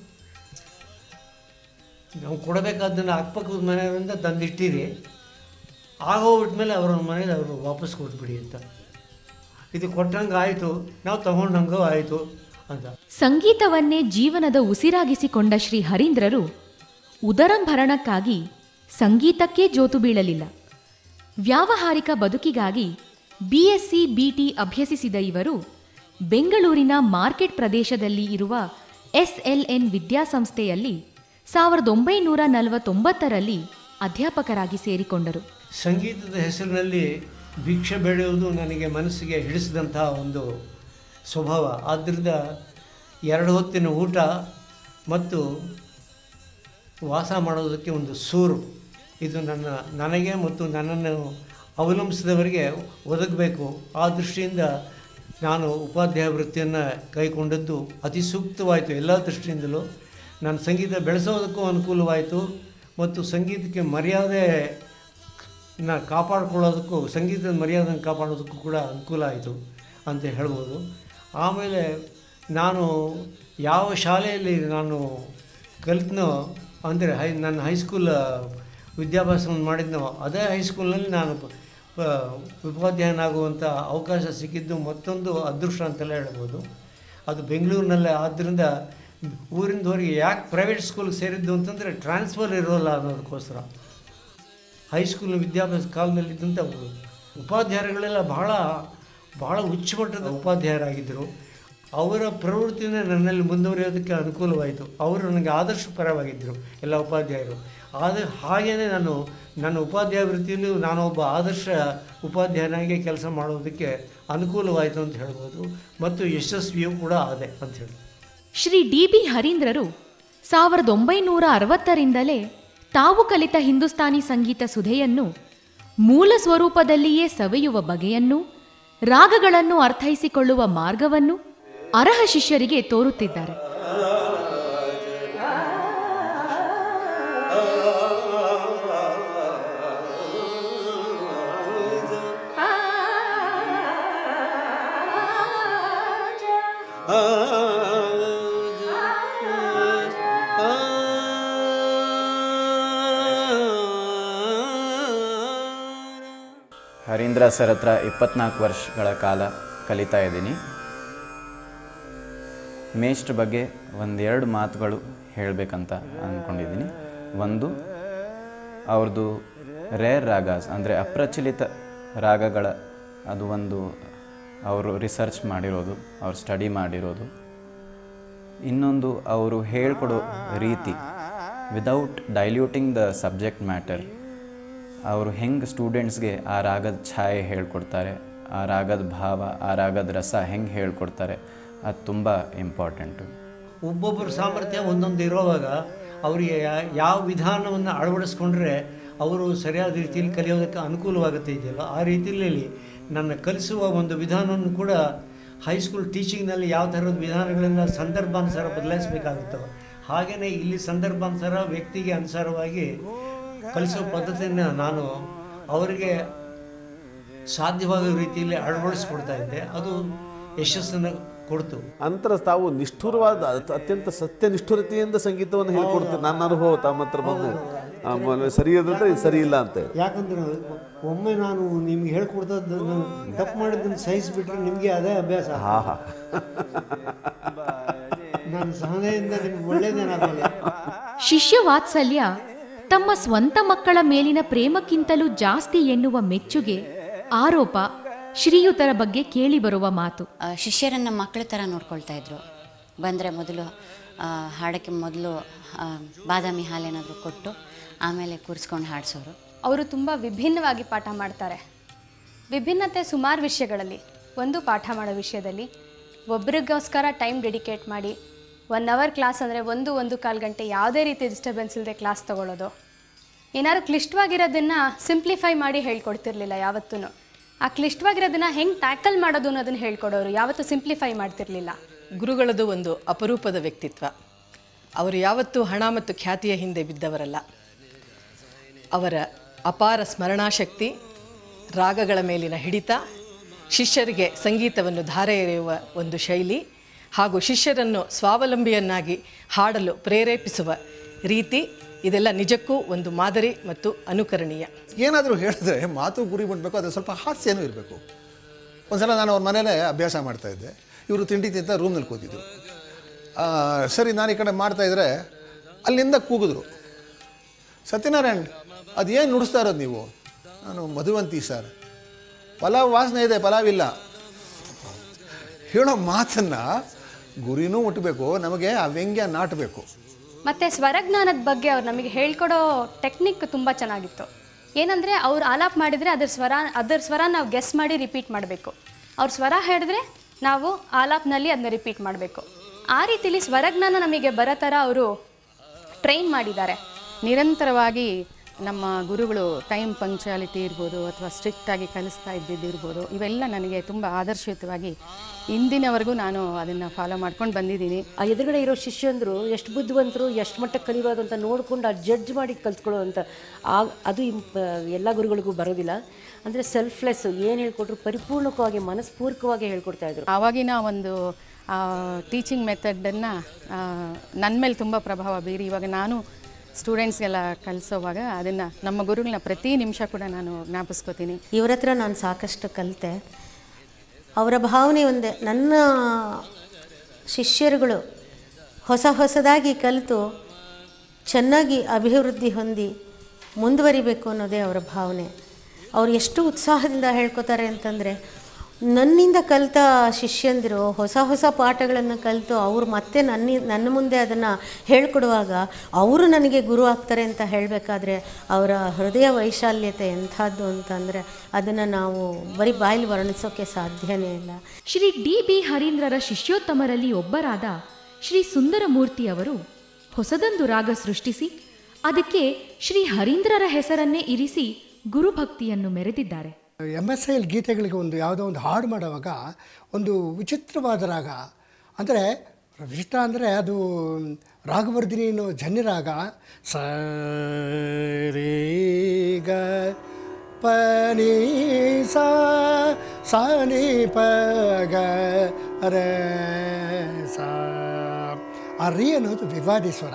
ನಾವು ಕೊಡಬೇಕಾದ್ದನ್ನು ಅಕ್ಕಪಕ್ಕದ ಮನೆಯವರಿಂದ ತಂದಿಟ್ಟಿರಿ, ಆಗೋಗ್ಬಿಟ್ಮೇಲೆ ಅವ್ರ ಮನೇಲಿ ಅವರು ವಾಪಸ್ ಕೊಟ್ಬಿಡಿ ಅಂತ. ಇದು ಕೊಟ್ಟಂಗೆ ಆಯಿತು, ನಾವು ತಗೊಂಡಂಗೂ ಆಯಿತು ಅಂತ. ಸಂಗೀತವನ್ನೇ ಜೀವನದ ಉಸಿರಾಗಿಸಿಕೊಂಡ ಶ್ರೀ ಹರೀಂದ್ರರು ಉದರಂಭರಣಕ್ಕಾಗಿ ಸಂಗೀತಕ್ಕೇ ಜೋತು ಬೀಳಲಿಲ್ಲ. ವ್ಯಾವಹಾರಿಕ ಬದುಕಿಗಾಗಿ B S C B T ಅಭ್ಯಸಿಸಿದ ಇವರು ಬೆಂಗಳೂರಿನ ಮಾರ್ಕೆಟ್ ಪ್ರದೇಶದಲ್ಲಿ ಇರುವ ಎಸ್ ಎಲ್ ಎನ್ ವಿದ್ಯಾಸಂಸ್ಥೆಯಲ್ಲಿ ಸಾವಿರದ ಒಂಬೈನೂರ ನಲವತ್ತೊಂಬತ್ತರಲ್ಲಿ ಅಧ್ಯಾಪಕರಾಗಿ ಸೇರಿಕೊಂಡರು. ಸಂಗೀತದ ಹೆಸರಿನಲ್ಲಿ ಭಿಕ್ಷೆ ಬೆಳೆಯುವುದು ನನಗೆ ಮನಸ್ಸಿಗೆ ಹಿಡಿಸಿದಂತಹ ಒಂದು ಸ್ವಭಾವ. ಆದ್ದರಿಂದ ಎರಡು ಹೊತ್ತಿನ ಊಟ ಮತ್ತು ವಾಸ ಮಾಡೋದಕ್ಕೆ ಒಂದು ಸೂರು, ಇದು ನನ್ನ ನನಗೆ ಮತ್ತು ನನ್ನನ್ನು ಅವಲಂಬಿಸಿದವರಿಗೆ ಒದಗಬೇಕು. ಆ ದೃಷ್ಟಿಯಿಂದ ನಾನು ಉಪಾಧ್ಯಾಯ ವೃತ್ತಿಯನ್ನು ಕೈಗೊಂಡದ್ದು ಅತಿ ಸೂಕ್ತವಾಯಿತು. ಎಲ್ಲ ದೃಷ್ಟಿಯಿಂದಲೂ ನಾನು ಸಂಗೀತ ಬೆಳೆಸೋದಕ್ಕೂ ಅನುಕೂಲವಾಯಿತು ಮತ್ತು ಸಂಗೀತಕ್ಕೆ ಮರ್ಯಾದೆ ನ ಕಾಪಾಡಿಕೊಳ್ಳೋದಕ್ಕೂ ಸಂಗೀತದ ಮರ್ಯಾದೆಯನ್ನು ಕಾಪಾಡೋದಕ್ಕೂ ಕೂಡ ಅನುಕೂಲ ಆಯಿತು ಅಂತ ಹೇಳ್ಬೋದು. ಆಮೇಲೆ ನಾನು ಯಾವ ಶಾಲೆಯಲ್ಲಿ ನಾನು ಕಲಿತನೋ ಅಂದರೆ ಹೈ ನನ್ನ ಹೈಸ್ಕೂಲ್ ವಿದ್ಯಾಭ್ಯಾಸವನ್ನು ಮಾಡಿದ್ನೋ ಅದೇ ಹೈಸ್ಕೂಲ್ನಲ್ಲಿ ನಾನು ಉಪಾಧ್ಯಾಯನಾಗುವಂಥ ಅವಕಾಶ ಸಿಕ್ಕಿದ್ದು ಮತ್ತೊಂದು ಅದೃಷ್ಟ ಅಂತೆಲ್ಲ ಹೇಳ್ಬೋದು. ಅದು ಬೆಂಗಳೂರಿನಲ್ಲೇ. ಆದ್ದರಿಂದ ಊರಿಂದ ಹೊರಗೆ ಯಾಕೆ ಪ್ರೈವೇಟ್ ಸ್ಕೂಲ್ಗೆ ಸೇರಿದ್ದು ಅಂತಂದರೆ ಟ್ರಾನ್ಸ್ಫರ್ ಇರೋಲ್ಲ ಅನ್ನೋದಕ್ಕೋಸ್ಕರ. ಹೈಸ್ಕೂಲ್ ವಿದ್ಯಾಭ್ಯಾಸ ಕಾಲದಲ್ಲಿದ್ದಂಥ ಉಪಾಧ್ಯಾಯರುಗಳೆಲ್ಲ ಬಹಳ ಬಹಳ ಉಚ್ಚಮಟ್ಟದ ಉಪಾಧ್ಯಾಯರಾಗಿದ್ದರು. ಅವರ ಪ್ರವೃತ್ತಿನೇ ನನ್ನಲ್ಲಿ ಮುಂದುವರಿಯೋದಕ್ಕೆ ಅನುಕೂಲವಾಯಿತು. ಅವರು ನನಗೆ ಆದರ್ಶಪರವಾಗಿದ್ದರು ಎಲ್ಲ ಉಪಾಧ್ಯಾಯರು. ಆದರೆ ಹಾಗೆಯೇ ನಾನು ನನ್ನ ಉಪಾಧ್ಯಾಯ ವೃತ್ತಿಯಲ್ಲೂ ನಾನೊಬ್ಬ ಆದರ್ಶ ಉಪಾಧ್ಯಾಯನಾಗಿ ಕೆಲಸ ಮಾಡೋದಕ್ಕೆ ಅನುಕೂಲವಾಯಿತು ಅಂತ ಹೇಳ್ಬೋದು ಮತ್ತು ಯಶಸ್ವಿಯೂ ಕೂಡ ಆದೆ ಅಂತ ಹೇಳಿ. ಶ್ರೀ ಡಿ ಬಿ ಹರೀಂದ್ರರು ಸಾವಿರದ ಒಂಬೈನೂರ ಅರವತ್ತರಿಂದಲೇ ತಾವು ಕಲಿತ ಹಿಂದೂಸ್ತಾನಿ ಸಂಗೀತ ಸುಧೆಯನ್ನು ಮೂಲ ಸ್ವರೂಪದಲ್ಲಿಯೇ ಸವೆಯುವ ಬಗೆಯನ್ನು, ರಾಗಗಳನ್ನು ಅರ್ಥೈಸಿಕೊಳ್ಳುವ ಮಾರ್ಗವನ್ನು ಅರ್ಹ ಶಿಷ್ಯರಿಗೆ ತೋರುತ್ತಿದ್ದಾರೆ. ಹರೀಂದ್ರ ಸರ್ ಹತ್ರ ಇಪ್ಪತ್ನಾಲ್ಕು ವರ್ಷಗಳ ಕಾಲ ಕಲಿತಾ ಇದ್ದೀನಿ. ಮೇಷ್ಟ್ರ ಬಗ್ಗೆ ಒಂದೆರಡು ಮಾತುಗಳು ಹೇಳಬೇಕಂತ ಅಂದ್ಕೊಂಡಿದ್ದೀನಿ. ಒಂದು, ಅವ್ರದ್ದು ರೇರ್ ರಾಗಾಸ್ ಅಂದರೆ ಅಪ್ರಚಲಿತ ರಾಗಗಳ ಅದು ಒಂದು ಅವರು ರಿಸರ್ಚ್ ಮಾಡಿರೋದು, ಅವ್ರು ಸ್ಟಡಿ ಮಾಡಿರೋದು. ಇನ್ನೊಂದು, ಅವರು ಹೇಳ್ಕೊಡೋ ರೀತಿ without diluting the subject matter, ಅವರು ಹೆಂಗೆ ಸ್ಟೂಡೆಂಟ್ಸ್ಗೆ ಆ ರಾಗದ ಛಾಯೆ ಹೇಳ್ಕೊಡ್ತಾರೆ, ಆ ರಾಗದ ಭಾವ, ಆ ರಾಗದ ರಸ ಹೆಂಗೆ ಹೇಳ್ಕೊಡ್ತಾರೆ, ಅದು ತುಂಬ ಇಂಪಾರ್ಟೆಂಟು. ಒಬ್ಬೊಬ್ಬರ ಸಾಮರ್ಥ್ಯ ಒಂದೊಂದು ಇರೋವಾಗ ಅವರಿಗೆ ಯಾವ ವಿಧಾನವನ್ನು ಅಳವಡಿಸ್ಕೊಂಡ್ರೆ ಅವರು ಸರಿಯಾದ ರೀತಿಯಲ್ಲಿ ಕಲಿಯೋದಕ್ಕೆ ಅನುಕೂಲವಾಗುತ್ತೆ ಇದೆಯಲ್ಲ, ಆ ರೀತಿಯಲ್ಲಿ ನನ್ನ ಕಲಿಸುವ ಒಂದು ವಿಧಾನವನ್ನು ಕೂಡ ಹೈಸ್ಕೂಲ್ ಟೀಚಿಂಗ್ನಲ್ಲಿ ಯಾವ ಥರದ ವಿಧಾನಗಳನ್ನು ಸಂದರ್ಭಾನುಸಾರ ಬದಲಾಯಿಸಬೇಕಾಗುತ್ತೋ ಹಾಗೆಯೇ ಇಲ್ಲಿ ಸಂದರ್ಭಾನುಸಾರ ವ್ಯಕ್ತಿಗೆ ಅನುಸಾರವಾಗಿ ಕಲಿಸುವ ಪದ್ಧತಿಯನ್ನು ನಾನು ಅವರಿಗೆ ಸಾಧ್ಯವಾಗುವ ರೀತಿಯಲ್ಲಿ ಅಳವಡಿಸ್ಕೊಡ್ತಾ ಇದ್ದೆ. ಅದು ಯಶಸ್ಸನ್ನು ಕೊಡ್ತು. ಅಂತರ ತಾವು ನಿಷ್ಠುರವಾದ ಅತ್ಯಂತ ಸತ್ಯನಿಷ್ಠುರತೆಯಿಂದ ಸಂಗೀತವನ್ನು ಹೇಳ್ಕೊಡ್ತೀನಿ. ನನ್ನ ಅನುಭವ ತಮ್ಮ ಹತ್ರ ಬಂದು ಸರಿ ಇದಂದ್ರೆ ಇದು ಸರಿ ಇಲ್ಲ ಅಂತ. ಯಾಕಂದ್ರೆ ಒಮ್ಮೆ ನಾನು ನಿಮ್ಗೆ ಹೇಳ್ಕೊಡ್ತದ್ದು ತಪ್ಪು ಮಾಡಿದ್ದನ್ನು ಸಹಿಸಿಬಿಟ್ರೆ ನಿಮಗೆ ಅದೇ ಅಭ್ಯಾಸ. ಹಾ ಹಾ ನಾನು ಸಹನೆಯಿಂದ ನಿಮ್ಗೆ ಒಳ್ಳೇದೇನಾಗಲ್ಲ. ಶಿಷ್ಯ ವಾತ್ಸಲ್ಯ ತಮ್ಮ ಸ್ವಂತ ಮಕ್ಕಳ ಮೇಲಿನ ಪ್ರೇಮಕ್ಕಿಂತಲೂ ಜಾಸ್ತಿ ಎನ್ನುವ ಮೆಚ್ಚುಗೆ, ಆರೋಪ ಶ್ರೀಯುತರ ಬಗ್ಗೆ ಕೇಳಿ ಬರುವ ಮಾತು. ಶಿಷ್ಯರನ್ನ ಮಕ್ಕಳ ಥರ ನೋಡ್ಕೊಳ್ತಾ ಇದ್ರು. ಬಂದರೆ ಮೊದಲು ಹಾಡೋಕ್ಕೆ ಮೊದಲು ಬಾದಾಮಿ ಹಾಲೇನಾದರೂ ಕೊಟ್ಟು ಆಮೇಲೆ ಕೂರಿಸ್ಕೊಂಡು ಹಾಡಿಸೋರು. ಅವರು ತುಂಬ ವಿಭಿನ್ನವಾಗಿ ಪಾಠ ಮಾಡ್ತಾರೆ. ವಿಭಿನ್ನತೆ ಸುಮಾರು ವಿಷಯಗಳಲ್ಲಿ. ಒಂದು ಪಾಠ ಮಾಡೋ ವಿಷಯದಲ್ಲಿ ಒಬ್ರಿಗೋಸ್ಕರ ಟೈಮ್ ಡೆಡಿಕೇಟ್ ಮಾಡಿ ಒನ್ ಅವರ್ ಕ್ಲಾಸ್ ಅಂದರೆ ಒಂದು ಒಂದು ಕಾಲು ಗಂಟೆ ಯಾವುದೇ ರೀತಿ ಡಿಸ್ಟರ್ಬೆನ್ಸ್ ಇಲ್ಲದೆ ಕ್ಲಾಸ್ ತೊಗೊಳ್ಳೋದು. ಏನಾದ್ರು ಕ್ಲಿಷ್ಟವಾಗಿರೋದನ್ನು ಸಿಂಪ್ಲಿಫೈ ಮಾಡಿ ಹೇಳ್ಕೊಡ್ತಿರ್ಲಿಲ್ಲ ಯಾವತ್ತೂ. ಆ ಕ್ಲಿಷ್ಟವಾಗಿರೋದನ್ನು ಹೆಂಗೆ ಟ್ಯಾಕಲ್ ಮಾಡೋದು ಅನ್ನೋದನ್ನು ಹೇಳ್ಕೊಡೋರು, ಯಾವತ್ತೂ ಸಿಂಪ್ಲಿಫೈ ಮಾಡ್ತಿರ್ಲಿಲ್ಲ. ಗುರುಗಳದು ಒಂದು ಅಪರೂಪದ ವ್ಯಕ್ತಿತ್ವ. ಅವರು ಯಾವತ್ತೂ ಹಣ ಮತ್ತು ಖ್ಯಾತಿಯ ಹಿಂದೆ ಬಿದ್ದವರಲ್ಲ. ಅವರ ಅಪಾರ ಸ್ಮರಣಾಶಕ್ತಿ, ರಾಗಗಳ ಮೇಲಿನ ಹಿಡಿತ, ಶಿಷ್ಯರಿಗೆ ಸಂಗೀತವನ್ನು ಧಾರೆ ಎರೆಯುವ ಒಂದು ಶೈಲಿ ಹಾಗೂ ಶಿಷ್ಯರನ್ನು ಸ್ವಾವಲಂಬಿಯನ್ನಾಗಿ ಹಾಡಲು ಪ್ರೇರೇಪಿಸುವ ರೀತಿ, ಇದೆಲ್ಲ ನಿಜಕ್ಕೂ ಒಂದು ಮಾದರಿ ಮತ್ತು ಅನುಕರಣೀಯ. ಏನಾದರೂ ಹೇಳಿದ್ರೆ ಮಾತು ಗುರಿ ಮುಟ್ಟಬೇಕು, ಅದು ಸ್ವಲ್ಪ ಹಾಸ್ಯನೂ ಇರಬೇಕು. ಒಂದು ಸಲ ನಾನು ಅವ್ರ ಮನೇಲೇ ಅಭ್ಯಾಸ ಮಾಡ್ತಾಯಿದ್ದೆ. ಇವರು ತಿಂಡಿ ತಿಂತ ರೂಮ್ನಲ್ಲಿ ಕೂತಿದ್ರು. ಸರಿ, ನಾನು ಈ ಕಡೆ ಮಾಡ್ತಾಯಿದ್ರೆ ಅಲ್ಲಿಂದ ಕೂಗಿದ್ರು, ಸತ್ಯನಾರಾಯಣ್ ಅದೇನು ನುಡಿಸ್ತಾ ಇರೋದು ನೀವು? ನಾನು ಮಧುವಂತಿ ಸರ್. ಪಲಾವ್ ವಾಸನೆ ಇದೆ, ಪಲಾವಿಲ್ಲ. ಹೇಳೋ ಮಾತನ್ನು ಗುರಿನೂ ಮುಟ್ಟಬೇಕು, ನಮಗೆ ಆ ವ್ಯಂಗ್ಯ ನಾಟಬೇಕು. ಮತ್ತು ಸ್ವರಜ್ಞಾನದ ಬಗ್ಗೆ ಅವ್ರು ನಮಗೆ ಹೇಳ್ಕೊಡೋ ಟೆಕ್ನಿಕ್ ತುಂಬ ಚೆನ್ನಾಗಿತ್ತು. ಏನಂದರೆ ಅವ್ರು ಆಲಾಪ್ ಮಾಡಿದರೆ ಅದರ ಸ್ವರ ಅದರ ಸ್ವರ ನಾವು ಗೆಸ್ ಮಾಡಿ ರಿಪೀಟ್ ಮಾಡಬೇಕು. ಅವ್ರ ಸ್ವರ ಹೇಳಿದ್ರೆ ನಾವು ಆಲಾಪ್ನಲ್ಲಿ ಅದನ್ನ ರಿಪೀಟ್ ಮಾಡಬೇಕು. ಆ ರೀತಿಲಿ ಸ್ವರಜ್ಞಾನ ನಮಗೆ ಬರೋ ಥರ ಅವರು ಟ್ರೈನ್ ಮಾಡಿದ್ದಾರೆ. ನಿರಂತರವಾಗಿ ನಮ್ಮ ಗುರುಗಳು ಟೈಮ್ ಪಂಕ್ಚುಯಾಲಿಟಿ ಇರ್ಬೋದು ಅಥವಾ ಸ್ಟ್ರಿಕ್ಟಾಗಿ ಕಲಿಸ್ತಾ ಇದ್ದಿದ್ದಿರ್ಬೋದು, ಇವೆಲ್ಲ ನನಗೆ ತುಂಬ ಆದರ್ಶಯುತವಾಗಿ ಇಂದಿನವರೆಗೂ ನಾನು ಅದನ್ನು ಫಾಲೋ ಮಾಡ್ಕೊಂಡು ಬಂದಿದ್ದೀನಿ. ಆ ಎದುರುಗಡೆ ಇರೋ ಶಿಷ್ಯಂದರು ಎಷ್ಟು ಬುದ್ಧಿವಂತರು, ಎಷ್ಟು ಮಟ್ಟಕ್ಕೆ ಕಲಿಬೋದು ಅಂತ ನೋಡಿಕೊಂಡು ಆ ಜಡ್ಜ್ ಮಾಡಿ ಕಲ್ತ್ಕೊಳ್ಳೋವಂಥ ಆ ಅದು ಎಲ್ಲ ಗುರುಗಳಿಗೂ ಬರೋದಿಲ್ಲ. ಅಂದರೆ ಸೆಲ್ಫ್ಲೆಸ್ ಏನು ಹೇಳ್ಕೊಟ್ರು ಪರಿಪೂರ್ಣಕವಾಗಿ ಮನಸ್ಪೂರ್ವಕವಾಗಿ ಹೇಳ್ಕೊಡ್ತಾಯಿದ್ರು. ಆವಾಗಿನ ಒಂದು ಟೀಚಿಂಗ್ ಮೆಥಡನ್ನು ನನ್ನ ಮೇಲೆ ತುಂಬ ಪ್ರಭಾವ ಬೀರಿ ಇವಾಗ ನಾನು ಸ್ಟೂಡೆಂಟ್ಸ್ಗೆಲ್ಲ ಕಲಿಸೋವಾಗ ಅದನ್ನು ನಮ್ಮ ಗುರುಗಳನ್ನ ಪ್ರತಿ ನಿಮಿಷ ಕೂಡ ನಾನು ಜ್ಞಾಪಿಸ್ಕೋತೀನಿ. ಇವರ ಹತ್ರ ನಾನು ಸಾಕಷ್ಟು ಕಲಿತೆ. ಅವರ ಭಾವನೆ ಒಂದೇ, ನನ್ನ ಶಿಷ್ಯರುಗಳು ಹೊಸ ಹೊಸದಾಗಿ ಕಲಿತು ಚೆನ್ನಾಗಿ ಅಭಿವೃದ್ಧಿ ಹೊಂದಿ ಮುಂದುವರಿಬೇಕು ಅನ್ನೋದೇ ಅವರ ಭಾವನೆ. ಅವರು ಎಷ್ಟು ಉತ್ಸಾಹದಿಂದ ಹೇಳ್ಕೊತಾರೆ ಅಂತಂದರೆ, ನನ್ನಿಂದ ಕಲಿತ ಶಿಷ್ಯಂದಿರು ಹೊಸ ಹೊಸ ಪಾಠಗಳನ್ನು ಕಲಿತು ಅವರು ಮತ್ತೆ ನನ್ನ ನನ್ನ ಮುಂದೆ ಅದನ್ನು ಹೇಳ್ಕೊಡುವಾಗ ಅವರು ನನಗೆ ಗುರು ಆಗ್ತಾರೆ ಅಂತ ಹೇಳಬೇಕಾದ್ರೆ ಅವರ ಹೃದಯ ವೈಶಾಲ್ಯತೆ ಎಂಥದ್ದು ಅಂತಂದರೆ ಅದನ್ನು ನಾವು ಬರೀ ಬಾಯಲ್ಲಿ ವರ್ಣಿಸೋಕ್ಕೆ ಸಾಧ್ಯನೇ ಇಲ್ಲ. ಶ್ರೀ ಡಿ ಬಿ ಹರೀಂದ್ರರ ಶಿಷ್ಯೋತ್ತಮರಲ್ಲಿ ಒಬ್ಬರಾದ ಶ್ರೀ ಸುಂದರಮೂರ್ತಿಯವರು ಹೊಸದೊಂದು ರಾಗ ಸೃಷ್ಟಿಸಿ ಅದಕ್ಕೆ ಶ್ರೀ ಹರೀಂದ್ರರ ಹೆಸರನ್ನೇ ಇರಿಸಿ ಗುರುಭಕ್ತಿಯನ್ನು ಮೆರೆದಿದ್ದಾರೆ. ಎಮ್ ಎಸ್ ಐ ಎಲ್ ಗೀತೆಗಳಿಗೆ ಒಂದು ಯಾವುದೋ ಒಂದು ಹಾಡು ಮಾಡುವಾಗ ಒಂದು ವಿಚಿತ್ರವಾದ ರಾಗ, ಅಂದರೆ ವಿಚಿತ್ರ ಅಂದರೆ ಅದು ರಾಗವರ್ಧಿನಿ ಅನ್ನೋ ಜನ್ಯ ರಾಗ. ಸ ರೇ ಗ ಪ ನೀ ಸಾ ಸಾ ನಿ ಪ ಗ ರೆ ಸಾ. ಆ ರೀ ಅನ್ನೋದು ವಿವಾದಿ ಸ್ವರ.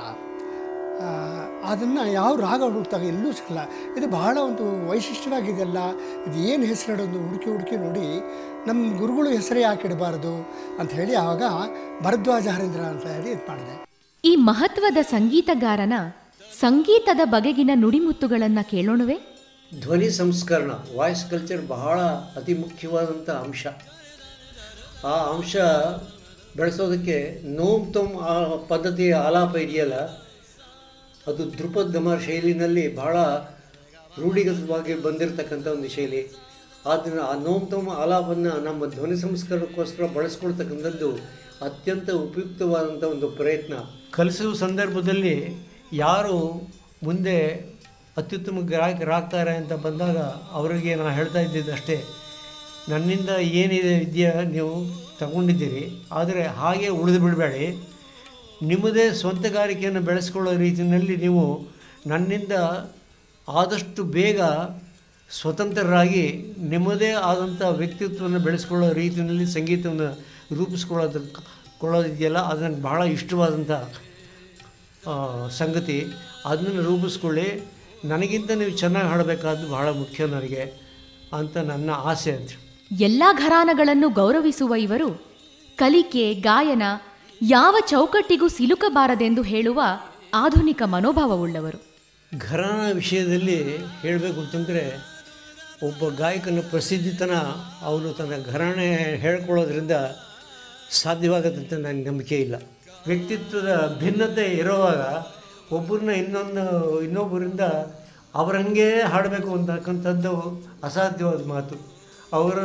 ಅದನ್ನು ಯಾವ ರಾಗ ಹುಡುಕ್ತಾಗ ಎಲ್ಲೂ ಸಿಗಲ್ಲ. ಇದು ಬಹಳ ಒಂದು ವೈಶಿಷ್ಟ್ಯವಾಗಿದೆಯಲ್ಲ, ಇದು ಏನು ಹೆಸರಿಡೋದು ಹುಡುಕಿ ಹುಡುಕಿ ನೋಡಿ ನಮ್ಮ ಗುರುಗಳು ಹೆಸರೇ ಯಾಕೆ ಇಡಬಾರ್ದು ಅಂತ ಹೇಳಿ ಆವಾಗ ಭರದ್ವಾಜ ಹರೀಂದ್ರ ಅಂತ ಹೇಳಿ ಇದು ಮಾಡಿದೆ. ಈ ಮಹತ್ವದ ಸಂಗೀತಗಾರನ ಸಂಗೀತದ ಬಗೆಗಿನ ನುಡಿಮುತ್ತುಗಳನ್ನು ಕೇಳೋಣವೇ? ಧ್ವನಿ ಸಂಸ್ಕರಣ, ವಾಯ್ಸ್ ಕಲ್ಚರ್ ಬಹಳ ಅತಿ ಮುಖ್ಯವಾದಂಥ ಅಂಶ. ಆ ಅಂಶ ಬೆಳೆಸೋದಕ್ಕೆ ನೋಮ್ ತೊಮ್ ಆ ಪದ್ಧತಿಯ ಆಲಾಪ ಇದೆಯಲ್ಲ, ಅದು ಧ್ರುಪದ್ ಧಮಾರ್ ಶೈಲಿನಲ್ಲಿ ಬಹಳ ರೂಢಿಗತವಾಗಿ ಬಂದಿರತಕ್ಕಂಥ ಒಂದು ಶೈಲಿ. ಆದ್ದರಿಂದ ಆ ನೋಮ್ ತೊಮ್ ಆಲಾಪನ್ನು ನಮ್ಮ ಧ್ವನಿ ಸಂಸ್ಕರಣಕ್ಕೋಸ್ಕರ ಬಳಸ್ಕೊಳ್ತಕ್ಕಂಥದ್ದು ಅತ್ಯಂತ ಉಪಯುಕ್ತವಾದಂಥ ಒಂದು ಪ್ರಯತ್ನ. ಕಲಿಸುವ ಸಂದರ್ಭದಲ್ಲಿ ಯಾರು ಮುಂದೆ ಅತ್ಯುತ್ತಮ ಗಾಯಕರಾಗ್ತಾರೆ ಅಂತ ಬಂದಾಗ ಅವರಿಗೆ ನಾನು ಹೇಳ್ತಾ ಇದ್ದಿದ್ದು ಅಷ್ಟೇ, ನನ್ನಿಂದ ಏನಿದೆ ವಿದ್ಯೆ ನೀವು ತಗೊಂಡಿದ್ದೀರಿ, ಆದರೆ ಹಾಗೆ ಉಳಿದು ಬಿಡಬೇಡಿ, ನಿಮ್ಮದೇ ಸ್ವಂತಗಾರಿಕೆಯನ್ನು ಬೆಳೆಸ್ಕೊಳ್ಳೋ ರೀತಿಯಲ್ಲಿ ನೀವು ನನ್ನಿಂದ ಆದಷ್ಟು ಬೇಗ ಸ್ವತಂತ್ರರಾಗಿ ನಿಮ್ಮದೇ ಆದಂಥ ವ್ಯಕ್ತಿತ್ವವನ್ನು ಬೆಳೆಸ್ಕೊಳ್ಳೋ ರೀತಿಯಲ್ಲಿ ಸಂಗೀತವನ್ನು ರೂಪಿಸ್ಕೊಳ್ಳೋದಕ್ಕೆ ಕೊಳ್ಳೋದಿದೆಯಲ್ಲ, ಅದು ನನಗೆ ಬಹಳ ಇಷ್ಟವಾದಂಥ ಸಂಗತಿ. ಅದನ್ನು ರೂಪಿಸ್ಕೊಳ್ಳಿ, ನನಗಿಂತ ನೀವು ಚೆನ್ನಾಗಿ ಹಾಡಬೇಕಾದ್ದು ಬಹಳ ಮುಖ್ಯ ನನಗೆ ಅಂತ ನನ್ನ ಆಸೆ ಅಂತ. ಎಲ್ಲ ಘರಾನಗಳನ್ನು ಗೌರವಿಸುವ ಇವರು ಕಲಿಕೆ, ಗಾಯನ ಯಾವ ಚೌಕಟ್ಟಿಗೂ ಸಿಲುಕಬಾರದೆಂದು ಹೇಳುವ ಆಧುನಿಕ ಮನೋಭಾವವುಳ್ಳವರು. ಘರಾನ ವಿಷಯದಲ್ಲಿ ಹೇಳಬೇಕು ಅಂತಂದರೆ, ಒಬ್ಬ ಗಾಯಕನ ಪ್ರಸಿದ್ಧಿತನ ಅವನು ತನ್ನ ಘರಾಣೆ ಹೇಳ್ಕೊಳ್ಳೋದ್ರಿಂದ ಸಾಧ್ಯವಾಗತ್ತಂತ ನನಗೆ ನಂಬಿಕೆ ಇಲ್ಲ. ವ್ಯಕ್ತಿತ್ವದ ಭಿನ್ನತೆ ಇರುವಾಗ ಒಬ್ಬರನ್ನ ಇನ್ನೊಂದು ಇನ್ನೊಬ್ಬರಿಂದ ಅವರಂಗೆ ಹಾಡಬೇಕು ಅಂತಕ್ಕಂಥದ್ದು ಅಸಾಧ್ಯವಾದ ಮಾತು. ಅವರ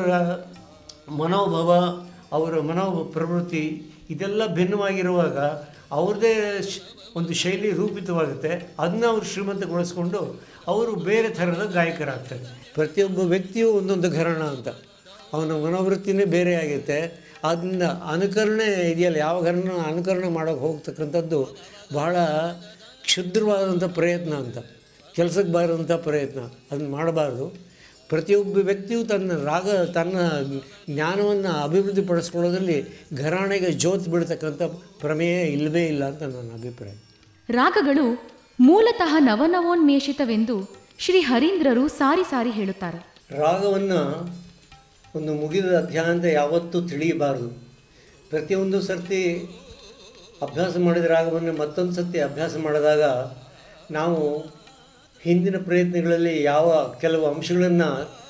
ಮನೋಭಾವ, ಅವರ ಮನೋ ಪ್ರವೃತ್ತಿ ಇದೆಲ್ಲ ಭಿನ್ನವಾಗಿರುವಾಗ ಅವ್ರದ್ದೇ ಒಂದು ಶೈಲಿ ರೂಪಿತವಾಗುತ್ತೆ. ಅದನ್ನ ಅವರು ಶ್ರೀಮಂತಗೊಳಿಸ್ಕೊಂಡು ಅವರು ಬೇರೆ ಥರದ ಗಾಯಕರಾಗ್ತಾರೆ. ಪ್ರತಿಯೊಬ್ಬ ವ್ಯಕ್ತಿಯೂ ಒಂದೊಂದು ಘರಾಣ ಅಂತ, ಅವನ ಮನೋವೃತ್ತಿನೇ ಬೇರೆ ಆಗುತ್ತೆ. ಅದನ್ನ ಅನುಕರಣೆ ಇದೆಯಲ್ಲ, ಯಾವ ಘರಾನ ಅನುಕರಣೆ ಮಾಡೋಕ್ಕೆ ಹೋಗ್ತಕ್ಕಂಥದ್ದು ಬಹಳ ಕ್ಷುದ್ರವಾದಂಥ ಪ್ರಯತ್ನ ಅಂತ, ಕೆಲಸಕ್ಕೆ ಬಾರದಂಥ ಪ್ರಯತ್ನ. ಅದನ್ನು ಮಾಡಬಾರ್ದು. ಪ್ರತಿಯೊಬ್ಬ ವ್ಯಕ್ತಿಯು ತನ್ನ ರಾಗ ತನ್ನ ಜ್ಞಾನವನ್ನು ಅಭಿವೃದ್ಧಿಪಡಿಸ್ಕೊಳ್ಳೋದ್ರಲ್ಲಿ ಘರಾಣೆಗೆ ಜೋತು ಬಿಡ್ತಕ್ಕಂಥ ಪ್ರಮೇಯ ಇಲ್ಲವೇ ಇಲ್ಲ ಅಂತ ನನ್ನ ಅಭಿಪ್ರಾಯ. ರಾಗಗಳು ಮೂಲತಃ ನವನವೋನ್ಮೇಷಿತವೆಂದು ಶ್ರೀ ಹರೀಂದ್ರರು ಸಾರಿ ಸಾರಿ ಹೇಳುತ್ತಾರೆ. ರಾಗವನ್ನು ಒಂದು ಮುಗಿದ ಅಧ್ಯಾಯ ಅಂತ ಯಾವತ್ತೂ ತಿಳಿಯಬಾರದು. ಪ್ರತಿಯೊಂದು ಸರ್ತಿ ಅಭ್ಯಾಸ ಮಾಡಿದ ರಾಗವನ್ನು ಮತ್ತೊಂದು ಸರ್ತಿ ಅಭ್ಯಾಸ ಮಾಡಿದಾಗ ನಾವು ಹಿಂದಿನ ಪ್ರಯತ್ನಗಳಲ್ಲಿ ಯಾವ ಕೆಲವು ಅಂಶಗಳನ್ನು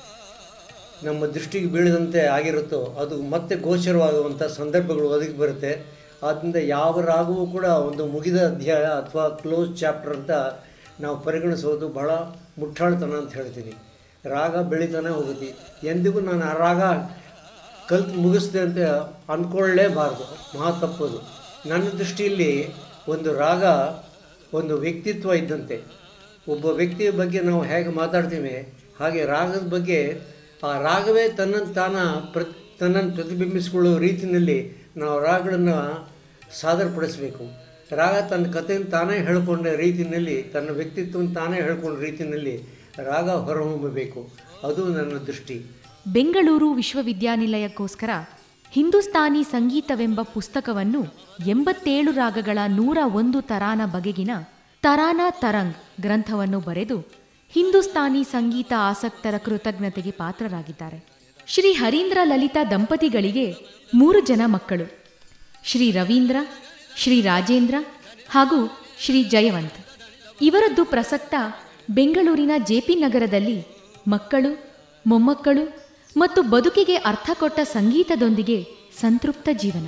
ನಮ್ಮ ದೃಷ್ಟಿಗೆ ಬೀಳದಂತೆ ಆಗಿರುತ್ತೋ ಅದು ಮತ್ತೆ ಗೋಚರವಾಗುವಂಥ ಸಂದರ್ಭಗಳು ಒದಗಿ ಬರುತ್ತೆ. ಆದ್ದರಿಂದ ಯಾವ ರಾಗವೂ ಕೂಡ ಒಂದು ಮುಗಿದ ಅಧ್ಯಾಯ ಅಥವಾ ಕ್ಲೋಸ್ ಚಾಪ್ಟರ್ ಅಂತ ನಾವು ಪರಿಗಣಿಸೋದು ಬಹಳ ಮುಟ್ಟಾಳ್ತನ ಅಂತ ಹೇಳ್ತೀನಿ. ರಾಗ ಬೆಳಿತಾನೆ ಹೋಗುತ್ತೆ. ಎಂದಿಗೂ ನಾನು ಆ ರಾಗ ಕಲ್ತು ಮುಗಿಸ್ದೆ ಅಂತ ಅಂದ್ಕೊಳ್ಳೇಬಾರ್ದು, ಮಹಾ ತಪ್ಪದು. ನನ್ನ ದೃಷ್ಟಿಯಲ್ಲಿ ಒಂದು ರಾಗ ಒಂದು ವ್ಯಕ್ತಿತ್ವ ಇದ್ದಂತೆ. ಒಬ್ಬ ವ್ಯಕ್ತಿಯ ಬಗ್ಗೆ ನಾವು ಹೇಗೆ ಮಾತಾಡ್ತೀವಿ ಹಾಗೆ ರಾಗದ ಬಗ್ಗೆ ಆ ರಾಗವೇ ತನ್ನನ್ನು ತಾನ ಪ್ರ ತನ್ನನ್ನು ಪ್ರತಿಬಿಂಬಿಸಿಕೊಳ್ಳುವ ರೀತಿಯಲ್ಲಿ ನಾವು ರಾಗಗಳನ್ನು ಸಾದರಪಡಿಸಬೇಕು. ರಾಗ ತನ್ನ ಕಥೆಯನ್ನು ತಾನೇ ಹೇಳ್ಕೊಂಡ ರೀತಿಯಲ್ಲಿ, ತನ್ನ ವ್ಯಕ್ತಿತ್ವವನ್ನು ತಾನೇ ಹೇಳ್ಕೊಂಡ ರೀತಿಯಲ್ಲಿ ರಾಗ ಹೊರಹೊಮ್ಮಬೇಕು. ಅದು ನನ್ನ ದೃಷ್ಟಿ. ಬೆಂಗಳೂರು ವಿಶ್ವವಿದ್ಯಾನಿಲಯಕ್ಕೋಸ್ಕರ ಹಿಂದೂಸ್ತಾನಿ ಸಂಗೀತವೆಂಬ ಪುಸ್ತಕವನ್ನು ಎಂಬತ್ತೇಳು ರಾಗಗಳ ನೂರ ಒಂದು ತರಾನ ಬಗೆಗಿನ ತರಾನಾ ತರಂಗ್ ಗ್ರಂಥವನ್ನು ಬರೆದು ಹಿಂದೂಸ್ತಾನಿ ಸಂಗೀತ ಆಸಕ್ತರ ಕೃತಜ್ಞತೆಗೆ ಪಾತ್ರರಾಗಿದ್ದಾರೆ. ಶ್ರೀ ಹರೀಂದ್ರ ಲಲಿತಾ ದಂಪತಿಗಳಿಗೆ ಮೂರು ಜನ ಮಕ್ಕಳು, ಶ್ರೀ ರವೀಂದ್ರ, ಶ್ರೀ ರಾಜೇಂದ್ರ ಹಾಗೂ ಶ್ರೀ ಜಯವಂತ್. ಇವರದ್ದು ಪ್ರಸಕ್ತ ಬೆಂಗಳೂರಿನ ಜೆಪಿ ನಗರದಲ್ಲಿ ಮಕ್ಕಳು, ಮೊಮ್ಮಕ್ಕಳು ಮತ್ತು ಬದುಕಿಗೆ ಅರ್ಥ ಕೊಟ್ಟ ಸಂಗೀತದೊಂದಿಗೆ ಸಂತೃಪ್ತ ಜೀವನ.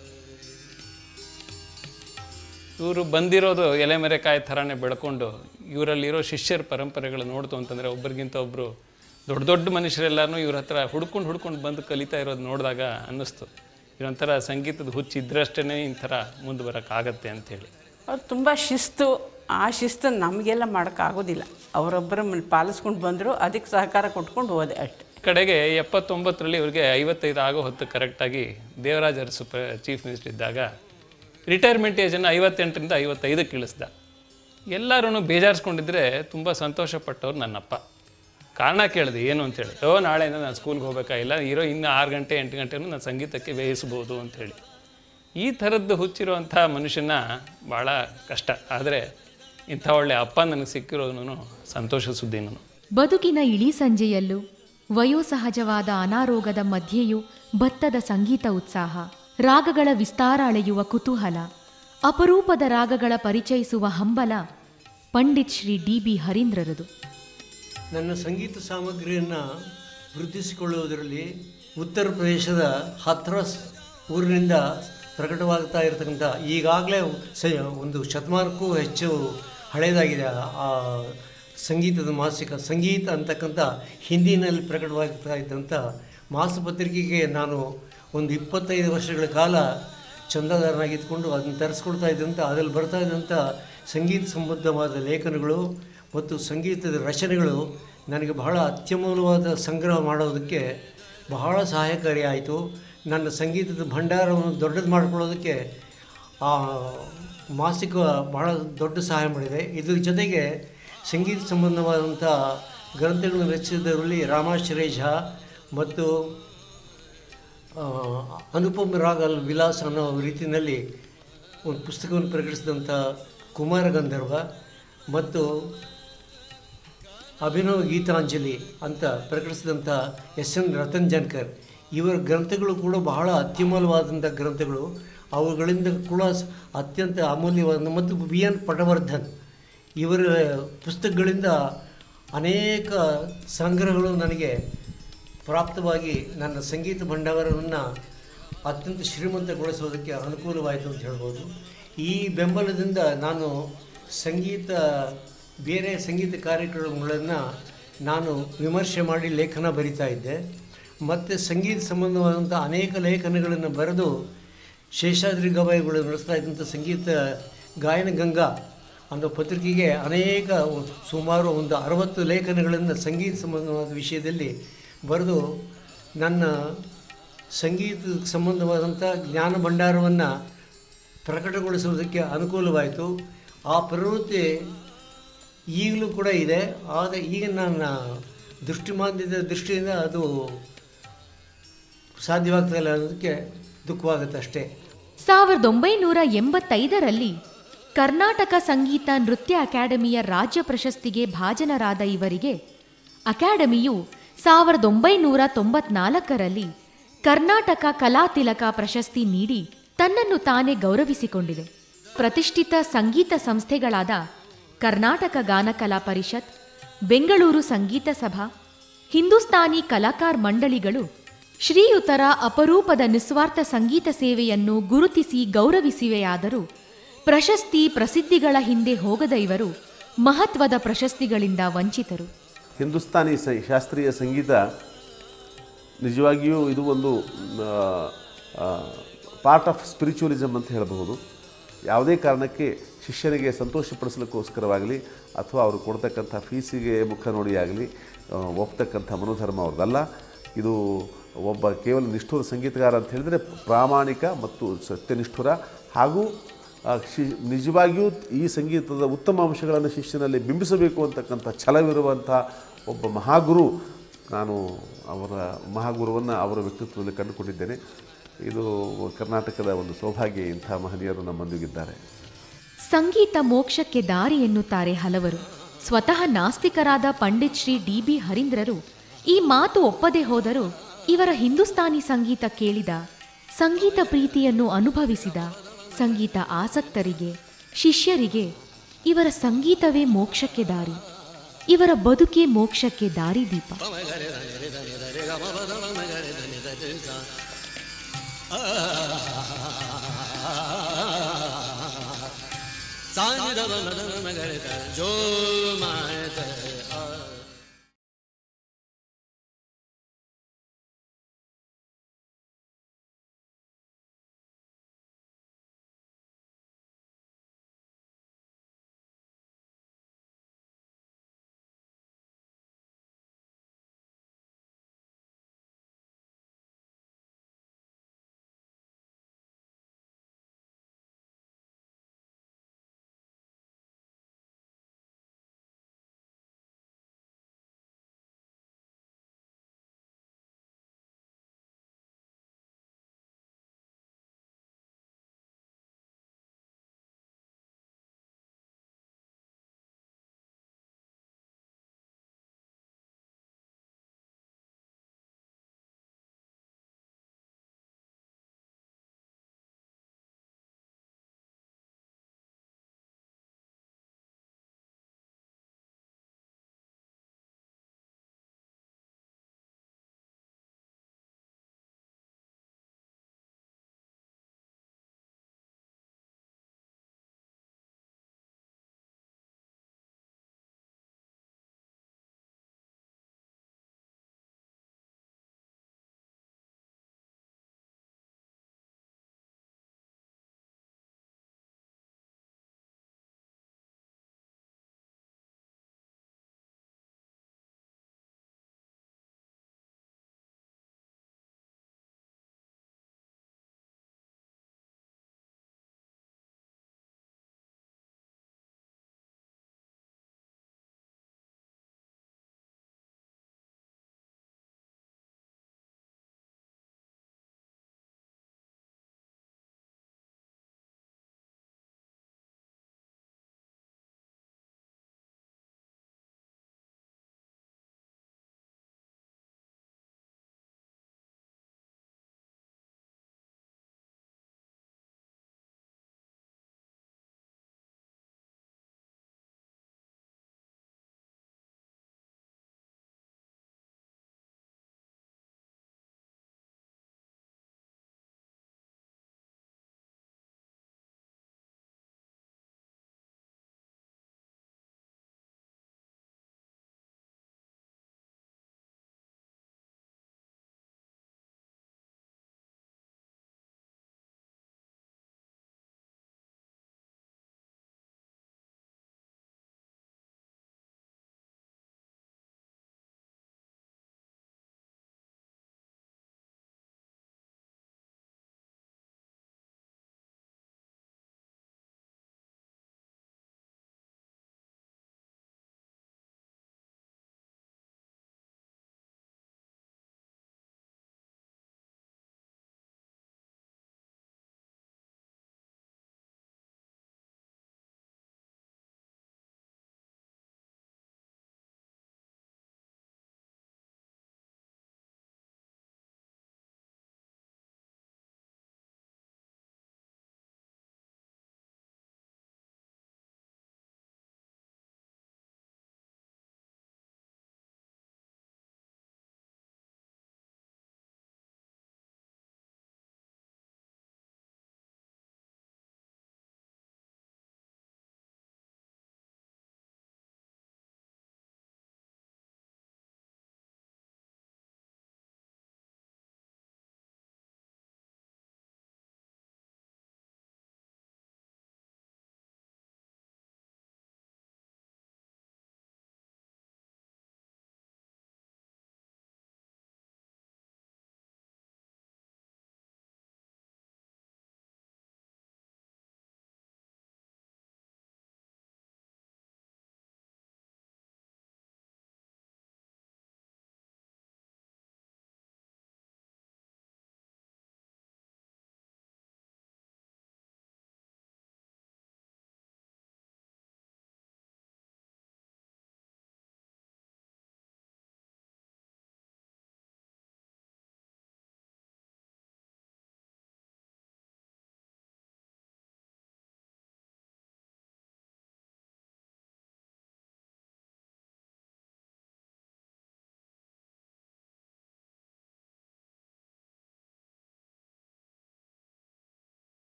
ಇವರು ಬಂದಿರೋದು ಎಲೆಮೆರೆಕಾಯಿ ಥರನೇ ಬೆಳ್ಕೊಂಡು ಇವರಲ್ಲಿರೋ ಶಿಷ್ಯರ ಪರಂಪರೆಗಳು ನೋಡ್ತು ಅಂತಂದರೆ ಒಬ್ಬರಿಗಿಂತ ಒಬ್ಬರು ದೊಡ್ಡ ದೊಡ್ಡ ಮನುಷ್ಯರೆಲ್ಲರೂ ಇವ್ರ ಹತ್ರ ಹುಡ್ಕೊಂಡು ಹುಡ್ಕೊಂಡು ಬಂದು ಕಲಿತಾ ಇರೋದು ನೋಡಿದಾಗ ಅನ್ನಿಸ್ತು, ಇವೊಂಥರ ಸಂಗೀತದ ಹುಚ್ಚಿದ್ರಷ್ಟೇ ಇಂಥರ ಮುಂದೆ ಬರೋಕ್ಕಾಗತ್ತೆ ಅಂಥೇಳಿ. ಅವ್ರು ತುಂಬ ಶಿಸ್ತು, ಆ ಶಿಸ್ತು ನಮಗೆಲ್ಲ ಮಾಡೋಕ್ಕಾಗೋದಿಲ್ಲ. ಅವರೊಬ್ಬರ ಪಾಲಿಸ್ಕೊಂಡು ಬಂದರು, ಅದಕ್ಕೆ ಸಹಕಾರ ಕೊಟ್ಕೊಂಡು ಹೋದೆ ಅಷ್ಟೆ. ಕಡೆಗೆ ಎಪ್ಪತ್ತೊಂಬತ್ತರಲ್ಲಿ ಇವ್ರಿಗೆ ಐವತ್ತೈದು ಆಗೋ ಹೊತ್ತು ಕರೆಕ್ಟಾಗಿ ದೇವರಾಜ ಅರಸು ಪ್ರ ಚೀಫ್ ಮಿನಿಸ್ಟರ್ ಇದ್ದಾಗ ರಿಟೈರ್ಮೆಂಟ್ ಏಜನ್ನು ಐವತ್ತೆಂಟರಿಂದ ಐವತ್ತೈದಕ್ಕೆ ಇಳಿಸ್ದ. ಎಲ್ಲರೂ ಬೇಜಾರಿಸ್ಕೊಂಡಿದ್ರೆ ತುಂಬ ಸಂತೋಷಪಟ್ಟವ್ರು ನನ್ನಪ್ಪ. ಕಾರಣ ಕೇಳಿದೆ ಏನು ಅಂತೇಳಿ. ಓ ನಾಳೆಯಿಂದ ನಾನು ಸ್ಕೂಲ್ಗೆ ಹೋಗಬೇಕಾಗಿಲ್ಲ, ಇರೋ ಇನ್ನು ಆರು ಗಂಟೆ ಎಂಟು ಗಂಟೆನೂ ನಾನು ಸಂಗೀತಕ್ಕೆ ವ್ಯಯಿಸ್ಬೋದು ಅಂಥೇಳಿ. ಈ ಥರದ್ದು ಹುಚ್ಚಿರುವಂಥ ಮನುಷ್ಯನ ಭಾಳ ಕಷ್ಟ. ಆದರೆ ಇಂಥ ಒಳ್ಳೆ ಅಪ್ಪ ನನಗೆ ಸಿಕ್ಕಿರೋನು ಸಂತೋಷ ಸುದ್ದಿನೂ. ಬದುಕಿನ ಇಳಿ ಸಂಜೆಯಲ್ಲೂ ವಯೋಸಹಜವಾದ ಅನಾರೋಗದ ಮಧ್ಯೆಯೂ ಭತ್ತದ ಸಂಗೀತ ಉತ್ಸಾಹ, ರಾಗಗಳ ವಿಸ್ತಾರ ಅಳೆಯುವ ಕುತೂಹಲ, ಅಪರೂಪದ ರಾಗಗಳ ಪರಿಚಯಿಸುವ ಹಂಬಲ ಪಂಡಿತ್ ಶ್ರೀ ಡಿ ಬಿ ಹರೀಂದ್ರರದು. ನನ್ನ ಸಂಗೀತ ಸಾಮಗ್ರಿಯನ್ನು ವೃದ್ಧಿಸಿಕೊಳ್ಳುವುದರಲ್ಲಿ ಉತ್ತರ ಪ್ರದೇಶದ ಹಥ್ರಸ್ ಊರಿನಿಂದ ಪ್ರಕಟವಾಗ್ತಾ ಇರತಕ್ಕಂಥ, ಈಗಾಗಲೇ ಸ ಒಂದು ಶತಮಾನಕ್ಕೂ ಹೆಚ್ಚು ಹಳೆಯದಾಗಿದೆ ಆ ಸಂಗೀತದ ಮಾಸಿಕ ಸಂಗೀತ ಅಂತಕ್ಕಂಥ ಹಿಂದಿನಲ್ಲಿ ಪ್ರಕಟವಾಗ್ತಾ ಇದ್ದಂಥ ಮಾಸಪತ್ರಿಕೆಗೆ ನಾನು ಒಂದು ಇಪ್ಪತ್ತೈದು ವರ್ಷಗಳ ಕಾಲ ಚಂದಾದಾರನಾಗಿದ್ದುಕೊಂಡು ಅದನ್ನು ತರಿಸ್ಕೊಳ್ತಾ ಇದ್ದಂಥ, ಅದರಲ್ಲಿ ಬರ್ತಾ ಇದ್ದಂಥ ಸಂಗೀತ ಸಂಬದ್ಧವಾದ ಲೇಖನಗಳು ಮತ್ತು ಸಂಗೀತದ ರಚನೆಗಳು ನನಗೆ ಬಹಳ ಅತ್ಯಮೂಲ್ಯವಾದ ಸಂಗ್ರಹ ಮಾಡೋದಕ್ಕೆ ಬಹಳ ಸಹಾಯಕಾರಿಯಾಯಿತು. ನನ್ನ ಸಂಗೀತದ ಭಂಡಾರವನ್ನು ದೊಡ್ಡದು ಮಾಡಿಕೊಳ್ಳೋದಕ್ಕೆ ಆ ಮಾಸಿಕ ಬಹಳ ದೊಡ್ಡ ಸಹಾಯ ಮಾಡಿದೆ. ಇದ್ರ ಜೊತೆಗೆ ಸಂಗೀತ ಸಂಬಂಧವಾದಂಥ ಗ್ರಂಥಗಳನ್ನು ರಚಿಸಿದವರಲ್ಲಿ ರಾಮಾಶ್ರಯ ಝಾ ಮತ್ತು ಅನುಪಮ ರಾಗಲ್ ವಿಲಾಸ್ ಅನ್ನೋ ರೀತಿಯಲ್ಲಿ ಒಂದು ಪುಸ್ತಕವನ್ನು ಪ್ರಕಟಿಸಿದಂಥ ಕುಮಾರ ಗಂಧರ್ವ ಮತ್ತು ಅಭಿನವ ಗೀತಾಂಜಲಿ ಅಂತ ಪ್ರಕಟಿಸಿದಂಥ ಎಸ್ ಎನ್ ರತನ್ ಜನ್ಕರ್ ಇವರ ಗ್ರಂಥಗಳು ಕೂಡ ಬಹಳ ಅತ್ಯಮೂಲ್ಯವಾದಂಥ ಗ್ರಂಥಗಳು. ಅವುಗಳಿಂದ ಕೂಡ ಅತ್ಯಂತ ಅಮೂಲ್ಯವಾದ ಮತ್ತು ವಿ ಎನ್ ಪಟವರ್ಧನ್ ಇವರ ಪುಸ್ತಕಗಳಿಂದ ಅನೇಕ ಸಂಗ್ರಹಗಳು ನನಗೆ ಪ್ರಾಪ್ತವಾಗಿ ನನ್ನ ಸಂಗೀತ ಭಂಡಾರವನ್ನು ಅತ್ಯಂತ ಶ್ರೀಮಂತಗೊಳಿಸೋದಕ್ಕೆ ಅನುಕೂಲವಾಯಿತು ಅಂತ ಹೇಳ್ಬೋದು. ಈ ಬೆಂಬಲದಿಂದ ನಾನು ಸಂಗೀತ ಬೇರೆ ಸಂಗೀತ ಕಾರ್ಯಕ್ರಮಗಳನ್ನು ನಾನು ವಿಮರ್ಶೆ ಮಾಡಿ ಲೇಖನ ಬರಿತಾ ಇದ್ದೆ. ಮತ್ತು ಸಂಗೀತ ಸಂಬಂಧವಾದಂಥ ಅನೇಕ ಲೇಖನಗಳನ್ನು ಬರೆದು ಶೇಷಾದ್ರಿ ಗವಾಯಿಗಳು ನಡೆಸ್ತಾ ಇದ್ದಂಥ ಸಂಗೀತ ಗಾಯನ ಗಂಗಾ ಅನ್ನೋ ಪತ್ರಿಕೆಗೆ ಅನೇಕ ಸುಮಾರು ಒಂದು ಅರವತ್ತು ಲೇಖನಗಳನ್ನು ಸಂಗೀತ ಸಂಬಂಧವಾದ ವಿಷಯದಲ್ಲಿ ಬರೆದು ನನ್ನ ಸಂಗೀತಕ್ಕೆ ಸಂಬಂಧವಾದಂಥ ಜ್ಞಾನ ಭಂಡಾರವನ್ನು ಪ್ರಕಟಗೊಳಿಸುವುದಕ್ಕೆ ಅನುಕೂಲವಾಯಿತು. ಆ ಪ್ರವೃತ್ತಿ ಈಗಲೂ ಕೂಡ ಇದೆ. ಆದರೆ ಈಗ ನನ್ನ ದೃಷ್ಟಿಮಾಂದ್ಯದ ದೃಷ್ಟಿಯಿಂದ ಅದು ಸಾಧ್ಯವಾಗ್ತಾಯಿಲ್ಲ ಅನ್ನೋದಕ್ಕೆ ದುಃಖವಾಗುತ್ತೆ ಅಷ್ಟೇ. ಸಾವಿರದ ಒಂಬೈನೂರ ಎಂಬತ್ತೈದರಲ್ಲಿ ಕರ್ನಾಟಕ ಸಂಗೀತ ನೃತ್ಯ ಅಕಾಡೆಮಿಯ ರಾಜ್ಯ ಪ್ರಶಸ್ತಿಗೆ ಭಾಜನರಾದ ಇವರಿಗೆ ಅಕಾಡೆಮಿಯು ಸಾವಿರದ ಒಂಬೈನೂರ ತೊಂಬತ್ನಾಲ್ಕರಲ್ಲಿ ಕರ್ನಾಟಕ ಕಲಾತಿಲಕ ಪ್ರಶಸ್ತಿ ನೀಡಿ ತನ್ನನ್ನು ತಾನೇ ಗೌರವಿಸಿಕೊಂಡಿದೆ. ಪ್ರತಿಷ್ಠಿತ ಸಂಗೀತ ಸಂಸ್ಥೆಗಳಾದ ಕರ್ನಾಟಕ ಗಾನಕಲಾ ಪರಿಷತ್, ಬೆಂಗಳೂರು ಸಂಗೀತ ಸಭಾ, ಹಿಂದೂಸ್ತಾನಿ ಕಲಾಕಾರ್ ಮಂಡಳಿಗಳು ಶ್ರೀಯುತರ ಅಪರೂಪದ ನಿಸ್ವಾರ್ಥ ಸಂಗೀತ ಸೇವೆಯನ್ನು ಗುರುತಿಸಿ ಗೌರವಿಸಿವೆಯಾದರೂ ಪ್ರಶಸ್ತಿ ಪ್ರಸಿದ್ಧಿಗಳ ಹಿಂದೆ ಹೋಗದ ಇವರು ಮಹತ್ವದ ಪ್ರಶಸ್ತಿಗಳಿಂದ ವಂಚಿತರು. ಹಿಂದೂಸ್ತಾನಿ ಸ ಶಾಸ್ತ್ರೀಯ ಸಂಗೀತ ನಿಜವಾಗಿಯೂ ಇದು ಒಂದು ಪಾರ್ಟ್ ಆಫ್ ಸ್ಪಿರಿಚುವಲಿಸಮ್ ಅಂತ ಹೇಳಬಹುದು. ಯಾವುದೇ ಕಾರಣಕ್ಕೆ ಶಿಷ್ಯನಿಗೆ ಸಂತೋಷಪಡಿಸಲಿಕ್ಕೋಸ್ಕರವಾಗಲಿ ಅಥವಾ ಅವರು ಕೊಡ್ತಕ್ಕಂಥ ಫೀಸಿಗೆ ಮುಖ ನೋಡಿಯಾಗಲಿ ಒಪ್ತಕ್ಕಂಥ ಮನೋಧರ್ಮ ಅವ್ರದ್ದಲ್ಲ. ಇದು ಒಬ್ಬ ಕೇವಲ ನಿಷ್ಠುರ ಸಂಗೀತಗಾರ ಅಂತ ಹೇಳಿದರೆ ಪ್ರಾಮಾಣಿಕ ಮತ್ತು ಸತ್ಯನಿಷ್ಠುರ ಹಾಗೂ ಶಿ ನಿಜವಾಗಿಯೂ ಈ ಸಂಗೀತದ ಉತ್ತಮ ಅಂಶಗಳನ್ನು ಶಿಷ್ಯನಲ್ಲಿ ಬಿಂಬಿಸಬೇಕು ಅಂತಕ್ಕಂಥ ಛಲವಿರುವಂಥ ಒಬ್ಬ ಮಹಾಗುರು. ನಾನು ಅವರ ಮಹಾಗುರುವನ್ನು ಅವರ ವ್ಯಕ್ತಿತ್ವದಲ್ಲಿ ಕಂಡುಕೊಂಡಿದ್ದೇನೆ. ಇದು ಕರ್ನಾಟಕದ ಒಂದು ಸೌಭಾಗ್ಯ. ಇಂಥ ಮಹನೀಯರು ನಮ್ಮೊಂದಿಗಿದ್ದಾರೆ. ಸಂಗೀತ ಮೋಕ್ಷಕ್ಕೆ ದಾರಿ ಎನ್ನುತ್ತಾರೆ ಹಲವರು. ಸ್ವತಃ ನಾಸ್ತಿಕರಾದ ಪಂಡಿತ್ ಶ್ರೀ ಡಿ ಬಿ ಹರೀಂದ್ರರು ಈ ಮಾತು ಒಪ್ಪದೇ ಹೋದರೂ ಇವರ ಹಿಂದೂಸ್ತಾನಿ ಸಂಗೀತ ಕೇಳಿದ, ಸಂಗೀತ ಪ್ರೀತಿಯನ್ನು ಅನುಭವಿಸಿದ ಸಂಗೀತ ಆಸಕ್ತರಿಗೆ, ಶಿಷ್ಯರಿಗೆ ಇವರ ಸಂಗೀತವೇ ಮೋಕ್ಷಕ್ಕೆ ದಾರಿ, ಇವರ ಬದುಕೇ ಮೋಕ್ಷಕ್ಕೆ ದಾರಿದೀಪ. ಜೋ ಮಾಯ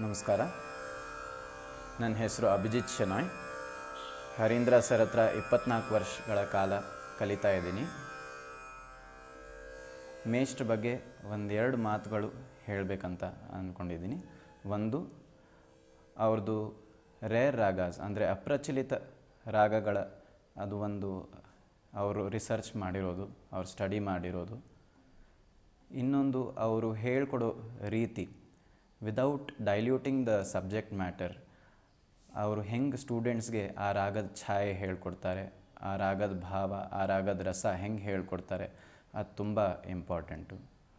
ನಮಸ್ಕಾರ. ನನ್ನ ಹೆಸರು ಅಭಿಜಿತ್ ಶೆನಾಯ್. ಹರೀಂದ್ರ ಸರ್ ಹತ್ರ ಇಪ್ಪತ್ನಾಲ್ಕು ವರ್ಷಗಳ ಕಾಲ ಕಲಿತಾ ಇದ್ದೀನಿ. ಮೇಷ್ಟ್ರ ಬಗ್ಗೆ ಒಂದೆರಡು ಮಾತುಗಳು ಹೇಳಬೇಕಂತ ಅಂದ್ಕೊಂಡಿದ್ದೀನಿ. ಒಂದು, ಅವ್ರದ್ದು ರೇರ್ ರಾಗಾಸ್ ಅಂದರೆ ಅಪ್ರಚಲಿತ ರಾಗಗಳ ಅದು ಒಂದು ಅವರು ರಿಸರ್ಚ್ ಮಾಡಿರೋದು, ಅವ್ರು ಸ್ಟಡಿ ಮಾಡಿರೋದು. ಇನ್ನೊಂದು, ಅವರು ಹೇಳ್ಕೊಡೋ ರೀತಿ without diluting the subject matter, ಅವರು ಹೆಂಗೆ ಸ್ಟೂಡೆಂಟ್ಸ್ಗೆ ಆ ರಾಗದ ಛಾಯೆ ಹೇಳ್ಕೊಡ್ತಾರೆ, ಆ ರಾಗದ ಭಾವ, ಆ ರಾಗದ ರಸ ಹೆಂಗೆ ಹೇಳ್ಕೊಡ್ತಾರೆ, ಅದು ತುಂಬ ಇಂಪಾರ್ಟೆಂಟು.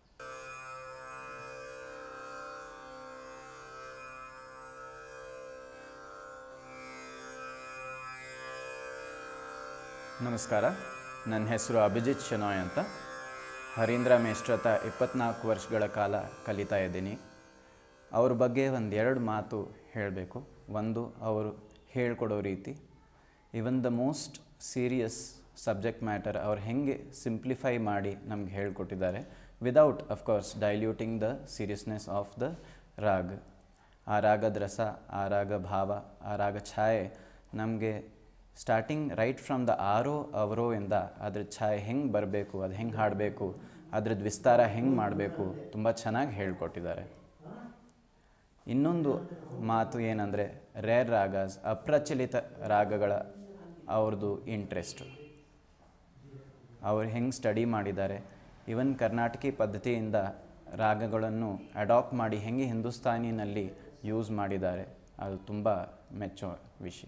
ನಮಸ್ಕಾರ. ನನ್ನ ಹೆಸರು ಅಭಿಜಿತ್ ಶೆನಾಯ್ ಅಂತ. ಹರೀಂದ್ರ ಮೇಷ್ಟ್ರ ಹತ್ರ ಇಪ್ಪತ್ನಾಲ್ಕು ವರ್ಷಗಳ ಕಾಲ ಕಲಿತಾ ಇದ್ದೀನಿ. ಅವ್ರ ಬಗ್ಗೆ ಒಂದೆರಡು ಮಾತು ಹೇಳಬೇಕು. ಒಂದು, ಅವರು ಹೇಳ್ಕೊಡೋ ರೀತಿ, even the most serious subject matter ಅವ್ರು ಹೆಂಗೆ ಸಿಂಪ್ಲಿಫೈ ಮಾಡಿ ನಮ್ಗೆ ಹೇಳ್ಕೊಟ್ಟಿದ್ದಾರೆ, without of course diluting the seriousness of the raag. ಆ ರಾಗದ ರಸ, ಆ ರಾಗ ಭಾವ, ಆ ರಾಗ ಛಾಯೆ ನಮಗೆ starting right from the aaroh avaroh ಇಂದ ಅದ್ರ ಛಾಯೆ ಹೆಂಗೆ ಬರಬೇಕು, ಅದು ಹೆಂಗೆ ಹಾಡಬೇಕು, ಅದ್ರದ್ದು ವಿಸ್ತಾರ ಹೆಂಗೆ ಮಾಡಬೇಕು, ತುಂಬ ಚೆನ್ನಾಗಿ ಹೇಳ್ಕೊಟ್ಟಿದ್ದಾರೆ. ಇನ್ನೊಂದು ಮಾತು ಏನಂದರೆ, ರೇರ್ ರಾಗಾಸ್, ಅಪ್ರಚಲಿತ ರಾಗಗಳ ಅವ್ರದ್ದು ಇಂಟ್ರೆಸ್ಟು, ಅವ್ರು ಹೆಂಗೆ ಸ್ಟಡಿ ಮಾಡಿದ್ದಾರೆ, ಇವನ್ ಕರ್ನಾಟಕಿ ಪದ್ಧತಿಯಿಂದ ರಾಗಗಳನ್ನು ಅಡಾಪ್ಟ್ ಮಾಡಿ ಹೆಂಗೆ ಹಿಂದೂಸ್ತಾನಿನಲ್ಲಿ ಯೂಸ್ ಮಾಡಿದ್ದಾರೆ, ಅದು ತುಂಬ ಮೆಚ್ಚೋ ವಿಷಯ.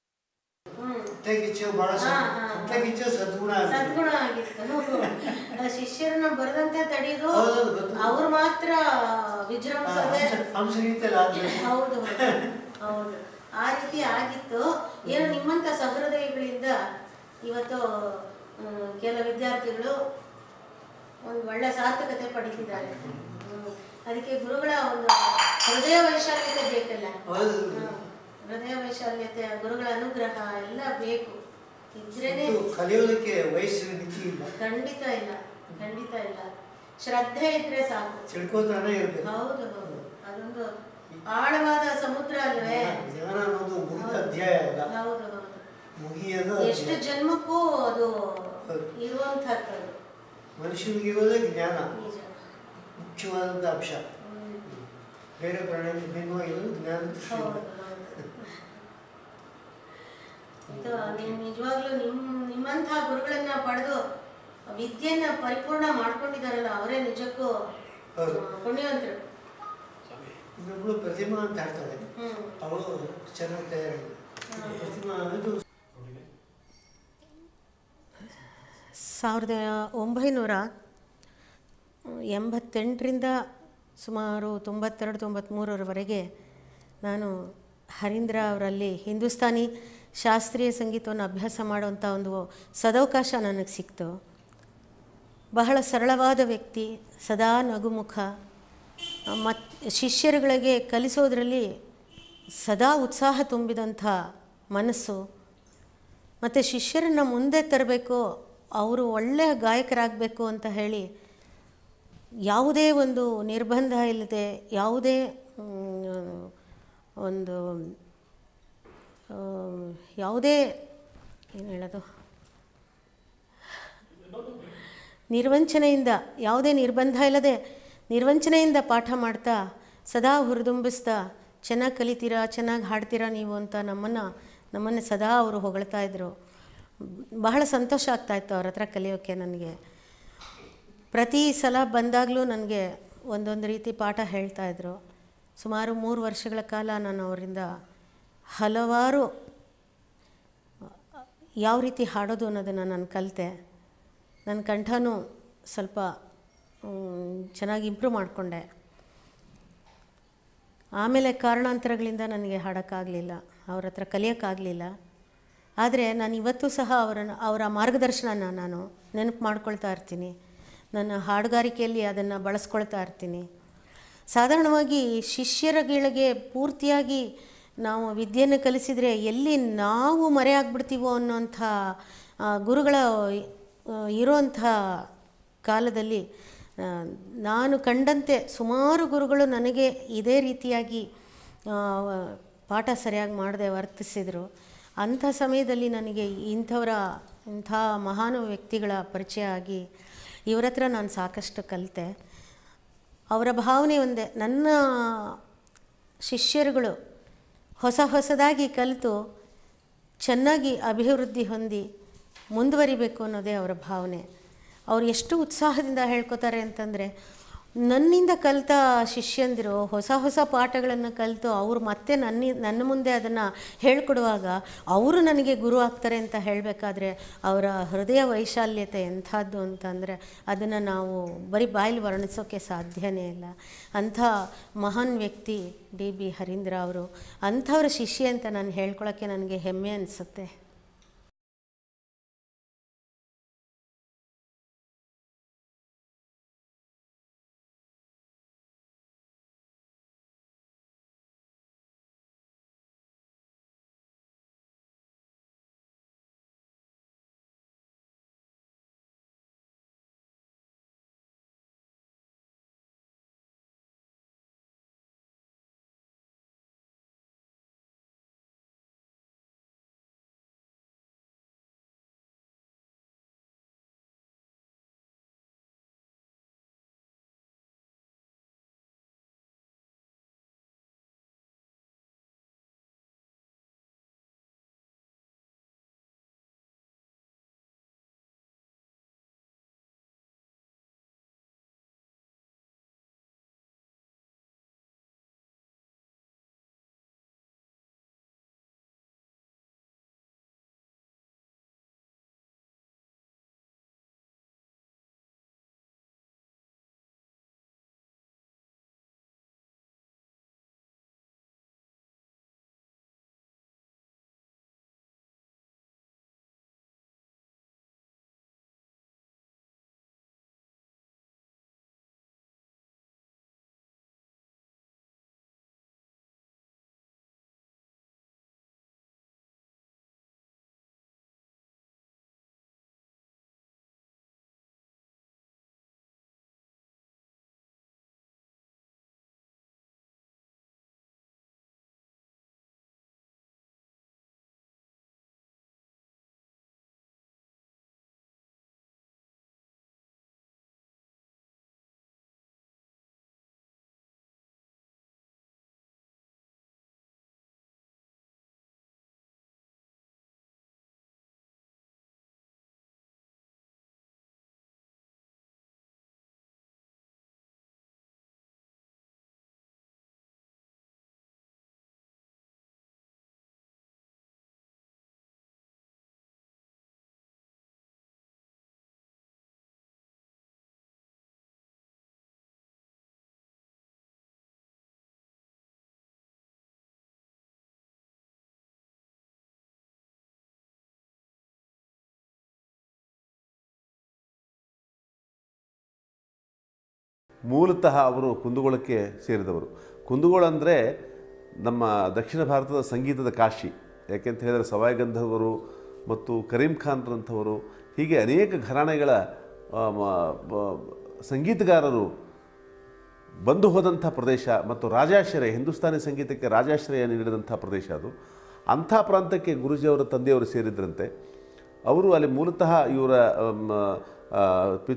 ಸದ್ಗುಣ ಆಗಿತ್ತು. ಶಿಷ್ಯರನ್ನ ಬರದಂತೆ ತಡೆಯೋದು, ಅವ್ರು ಮಾತ್ರ ವಿಜೃಂಭಿಸೋದೆ. ಹೌದು ಹೌದು, ಆ ರೀತಿ ಆಗಿತ್ತು. ಏನು ನಿಮ್ಮಂಥ ಸಹೃದಯಗಳಿಂದ ಇವತ್ತು ಕೆಲ ವಿದ್ಯಾರ್ಥಿಗಳು ಒಂದು ಒಳ್ಳೆ ಸಾರ್ಥಕತೆ ಪಡೀತಿದ್ದಾರೆ. ಅದಕ್ಕೆ ಗುರುಗಳ ಒಂದು ಹೃದಯ ವೈಶಾಲ್ಯತೆ ಬೇಕಲ್ಲ, ಹೃದಯ ವೈಶಾಲ್ಯತೆ, ಗುರುಗಳ ಅನುಗ್ರಹ ಎಲ್ಲ ಬೇಕು. ಇದ್ರೇನೆ ಕಲಿಯೋದಕ್ಕೆ ವಯಸ್ಸಿನ ಮಿತಿ ಇಲ್ಲ. ಖಂಡಿತ ಇಲ್ಲ, ಖಂಡಿತ ಇಲ್ಲ. ಶ್ರದ್ಧೆ ಇದ್ರೆ ಸಾಕು, ತಿಳ್ಕೋತಾನೆ ಇರ್ಬೇಕು. ಹೌದು ಹೌದು, ಅದೊಂದು ಆಳವಾದ ಸಮುದ್ರ ಅಲ್ವೇ. ಜ್ಞಾನ ಅನ್ನೋದು ಮುಗಿದ ಅಧ್ಯಾಯ ಅಲ್ಲ, ಹೌದು ಹೌದು, ಮುಗಿಯೋದು ಎಷ್ಟು ಜನ್ಮಕ್ಕೂ ಅದು ಇರುವಂತಹದ್ದು. ಮನುಷ್ಯನಿಗೆ ಇರೋದೇ ಜ್ಞಾನ ಮುಖ್ಯವಾದಂಥ ಅಂಶ. ಬೇರೆ ಪ್ರಾಣಿಗಳಿಗೆ ಭಿನ್ನವಾಗಿರೋದು ಜ್ಞಾನ. ಇದು ನೀವು ನಿಜವಾಗ್ಲೂ ನಿಮ್ಮ ನಿಮ್ಮಂತಹ ಗುರುಗಳನ್ನ ಪಡೆದು ವಿದ್ಯೆಯನ್ನ ಪರಿಪೂರ್ಣ ಮಾಡ್ಕೊಂಡಿದಾರಲ್ಲ, ಅವರೇ ನಿಜಕ್ಕೂ ಪುಣ್ಯವಂತರು. ಇನ್ನೊಬ್ಳು ಪ್ರತಿಮಾ ಅಂತ ಹೇಳ್ತಾರೆ, ಅವಳು ಚೆನ್ನಾಗಿ ತಯಾರಾಗಿದೆ. ಪ್ರತಿಮಾ ಇದು ಸಾವಿರದ ಒಂಬೈನೂರ ಎಂಬತ್ತೆಂಟರಿಂದ ಸುಮಾರು ತೊಂಬತ್ತೆರಡು ತೊಂಬತ್ತ್ಮೂರರವರೆಗೆ ನಾನು ಹರೀಂದ್ರ ಅವರಲ್ಲಿ ಹಿಂದೂಸ್ತಾನಿ ಶಾಸ್ತ್ರೀಯ ಸಂಗೀತವನ್ನು ಅಭ್ಯಾಸ ಮಾಡುವಂಥ ಒಂದು ಸದವಕಾಶ ನನಗೆ ಸಿಕ್ತು. ಬಹಳ ಸರಳವಾದ ವ್ಯಕ್ತಿ, ಸದಾ ನಗುಮುಖ, ಮತ್ತು ಶಿಷ್ಯರುಗಳಿಗೆ ಕಲಿಸೋದ್ರಲ್ಲಿ ಸದಾ ಉತ್ಸಾಹ ತುಂಬಿದಂಥ ಮನಸ್ಸು, ಮತ್ತು ಶಿಷ್ಯರನ್ನು ಮುಂದೆ ತರಬೇಕು, ಅವರು ಒಳ್ಳೆಯ ಗಾಯಕರಾಗಬೇಕು ಅಂತ ಹೇಳಿ ಯಾವುದೇ ಒಂದು ನಿರ್ಬಂಧ ಇಲ್ಲದೆ, ಯಾವುದೇ ಒಂದು ಯಾವುದೇ ಏನು ಹೇಳೋದು ನಿರ್ವಂಚನೆಯಿಂದ, ಯಾವುದೇ ನಿರ್ಬಂಧ ಇಲ್ಲದೆ ನಿರ್ವಂಚನೆಯಿಂದ ಪಾಠ ಮಾಡ್ತಾ, ಸದಾ ಹುರಿದುಂಬಿಸ್ತಾ, ಚೆನ್ನಾಗಿ ಕಲಿತೀರಾ, ಚೆನ್ನಾಗಿ ಹಾಡ್ತೀರಾ ನೀವು ಅಂತ ನಮ್ಮನ್ನು ನಮ್ಮನ್ನು ಸದಾ ಅವರು ಹೊಗಳ್ತಾ ಇದ್ದರು. ಬಹಳ ಸಂತೋಷ ಆಗ್ತಾಯಿತ್ತು ಅವ್ರ ಹತ್ರ ಕಲಿಯೋಕ್ಕೆ. ನನಗೆ ಪ್ರತಿ ಸಲ ಬಂದಾಗಲೂ ನನಗೆ ಒಂದೊಂದು ರೀತಿ ಪಾಠ ಹೇಳ್ತಾಯಿದ್ರು. ಸುಮಾರು ಮೂರು ವರ್ಷಗಳ ಕಾಲ ನಾನು ಅವರಿಂದ ಹಲವಾರು ಯಾವ ರೀತಿ ಹಾಡೋದು ಅನ್ನೋದನ್ನು ನಾನು ಕಲಿತೆ. ನನ್ನ ಕಂಠನೂ ಸ್ವಲ್ಪ ಚೆನ್ನಾಗಿ ಇಂಪ್ರೂವ್ ಮಾಡಿಕೊಂಡೆ. ಆಮೇಲೆ ಕಾರಣಾಂತರಗಳಿಂದ ನನಗೆ ಹಾಡೋಕ್ಕಾಗಲಿಲ್ಲ, ಅವ್ರ ಹತ್ರ ಕಲಿಯೋಕ್ಕಾಗಲಿಲ್ಲ. ಆದರೆ ನಾನು ಇವತ್ತೂ ಸಹ ಅವರನ್ನು ಅವರ ಮಾರ್ಗದರ್ಶನನ ನಾನು ನೆನಪು ಮಾಡ್ಕೊಳ್ತಾ ಇರ್ತೀನಿ. ನನ್ನ ಹಾಡುಗಾರಿಕೆಯಲ್ಲಿ ಅದನ್ನು ಬಳಸ್ಕೊಳ್ತಾ ಇರ್ತೀನಿ. ಸಾಧಾರಣವಾಗಿ ಶಿಷ್ಯರುಗಳಿಗೆ ಪೂರ್ತಿಯಾಗಿ ನಾವು ವಿದ್ಯೆಯನ್ನು ಕಲಿಸಿದರೆ ಎಲ್ಲಿ ನಾವು ಮರೆಯಾಗ್ಬಿಡ್ತೀವೋ ಅನ್ನೋಂಥ ಗುರುಗಳ ಇರೋಂಥ ಕಾಲದಲ್ಲಿ ನಾನು ಕಂಡಂತೆ ಸುಮಾರು ಗುರುಗಳು ನನಗೆ ಇದೇ ರೀತಿಯಾಗಿ ಪಾಠ ಸರಿಯಾಗಿ ಮಾಡದೆ ವರ್ತಿಸಿದರು. ಅಂಥ ಸಮಯದಲ್ಲಿ ನನಗೆ ಇಂಥವರ ಇಂಥ ಮಹಾನು ವ್ಯಕ್ತಿಗಳ ಪರಿಚಯ ಆಗಿ ಇವರ ಹತ್ರ ನಾನು ಸಾಕಷ್ಟು ಕಲಿತೆ. ಅವರ ಭಾವನೆ ಒಂದೇ, ನನ್ನ ಶಿಷ್ಯರುಗಳು ಹೊಸ ಹೊಸದಾಗಿ ಕಲಿತು ಚೆನ್ನಾಗಿ ಅಭಿವೃದ್ಧಿ ಹೊಂದಿ ಮುಂದುವರಿಬೇಕು ಅನ್ನೋದೇ ಅವರ ಭಾವನೆ. ಅವ್ರು ಎಷ್ಟು ಉತ್ಸಾಹದಿಂದ ಹೇಳ್ಕೊತಾರೆ ಅಂತಂದರೆ, ನನ್ನಿಂದ ಕಲಿತ ಶಿಷ್ಯಂದಿರು ಹೊಸ ಹೊಸ ಪಾಠಗಳನ್ನು ಕಲಿತು ಅವರು ಮತ್ತೆ ನನ್ನ ನನ್ನ ಮುಂದೆ ಅದನ್ನು ಹೇಳ್ಕೊಡುವಾಗ ಅವರು ನನಗೆ ಗುರು ಆಗ್ತಾರೆ ಅಂತ ಹೇಳಬೇಕಾದ್ರೆ ಅವರ ಹೃದಯ ವೈಶಾಲ್ಯತೆ ಎಂಥದ್ದು ಅಂತಂದರೆ ಅದನ್ನು ನಾವು ಬರೀ ಬಾಯಲ್ಲಿ ವರ್ಣಿಸೋಕ್ಕೆ ಸಾಧ್ಯನೇ ಇಲ್ಲ. ಅಂಥ ಮಹಾನ್ ವ್ಯಕ್ತಿ ಡಿ ಬಿ ಹರೀಂದ್ರ ಅವರು. ಅಂಥವ್ರ ಶಿಷ್ಯ ಅಂತ ನಾನು ಹೇಳ್ಕೊಳ್ಳೋಕ್ಕೆ ನನಗೆ ಹೆಮ್ಮೆ ಅನಿಸುತ್ತೆ. ಮೂಲತಃ ಅವರು ಕುಂದಗೋಳಕ್ಕೆ ಸೇರಿದವರು. ಕುಂದಗೋಳ ಅಂದರೆ ನಮ್ಮ ದಕ್ಷಿಣ ಭಾರತದ ಸಂಗೀತದ ಕಾಶಿ. ಯಾಕೆಂತ ಹೇಳಿದರೆ ಸವಾಯಿ ಗಂಧರ್ವರು ಮತ್ತು ಕರೀಂ ಖಾನ್ರಂಥವರು, ಹೀಗೆ ಅನೇಕ ಘರಾಣೆಗಳ ಸಂಗೀತಗಾರರು ಬಂದು ಹೋದಂಥ ಪ್ರದೇಶ ಮತ್ತು ರಾಜಾಶ್ರಯ, ಹಿಂದೂಸ್ತಾನಿ ಸಂಗೀತಕ್ಕೆ ರಾಜಾಶ್ರಯ ನೀಡಿದಂಥ ಪ್ರದೇಶ ಅದು. ಅಂಥ ಪ್ರಾಂತಕ್ಕೆ ಗುರೂಜಿಯವರ ತಂದೆಯವರು ಸೇರಿದ್ರಂತೆ. ಅವರು ಅಲ್ಲಿ ಮೂಲತಃ ಇವರ ಪಿ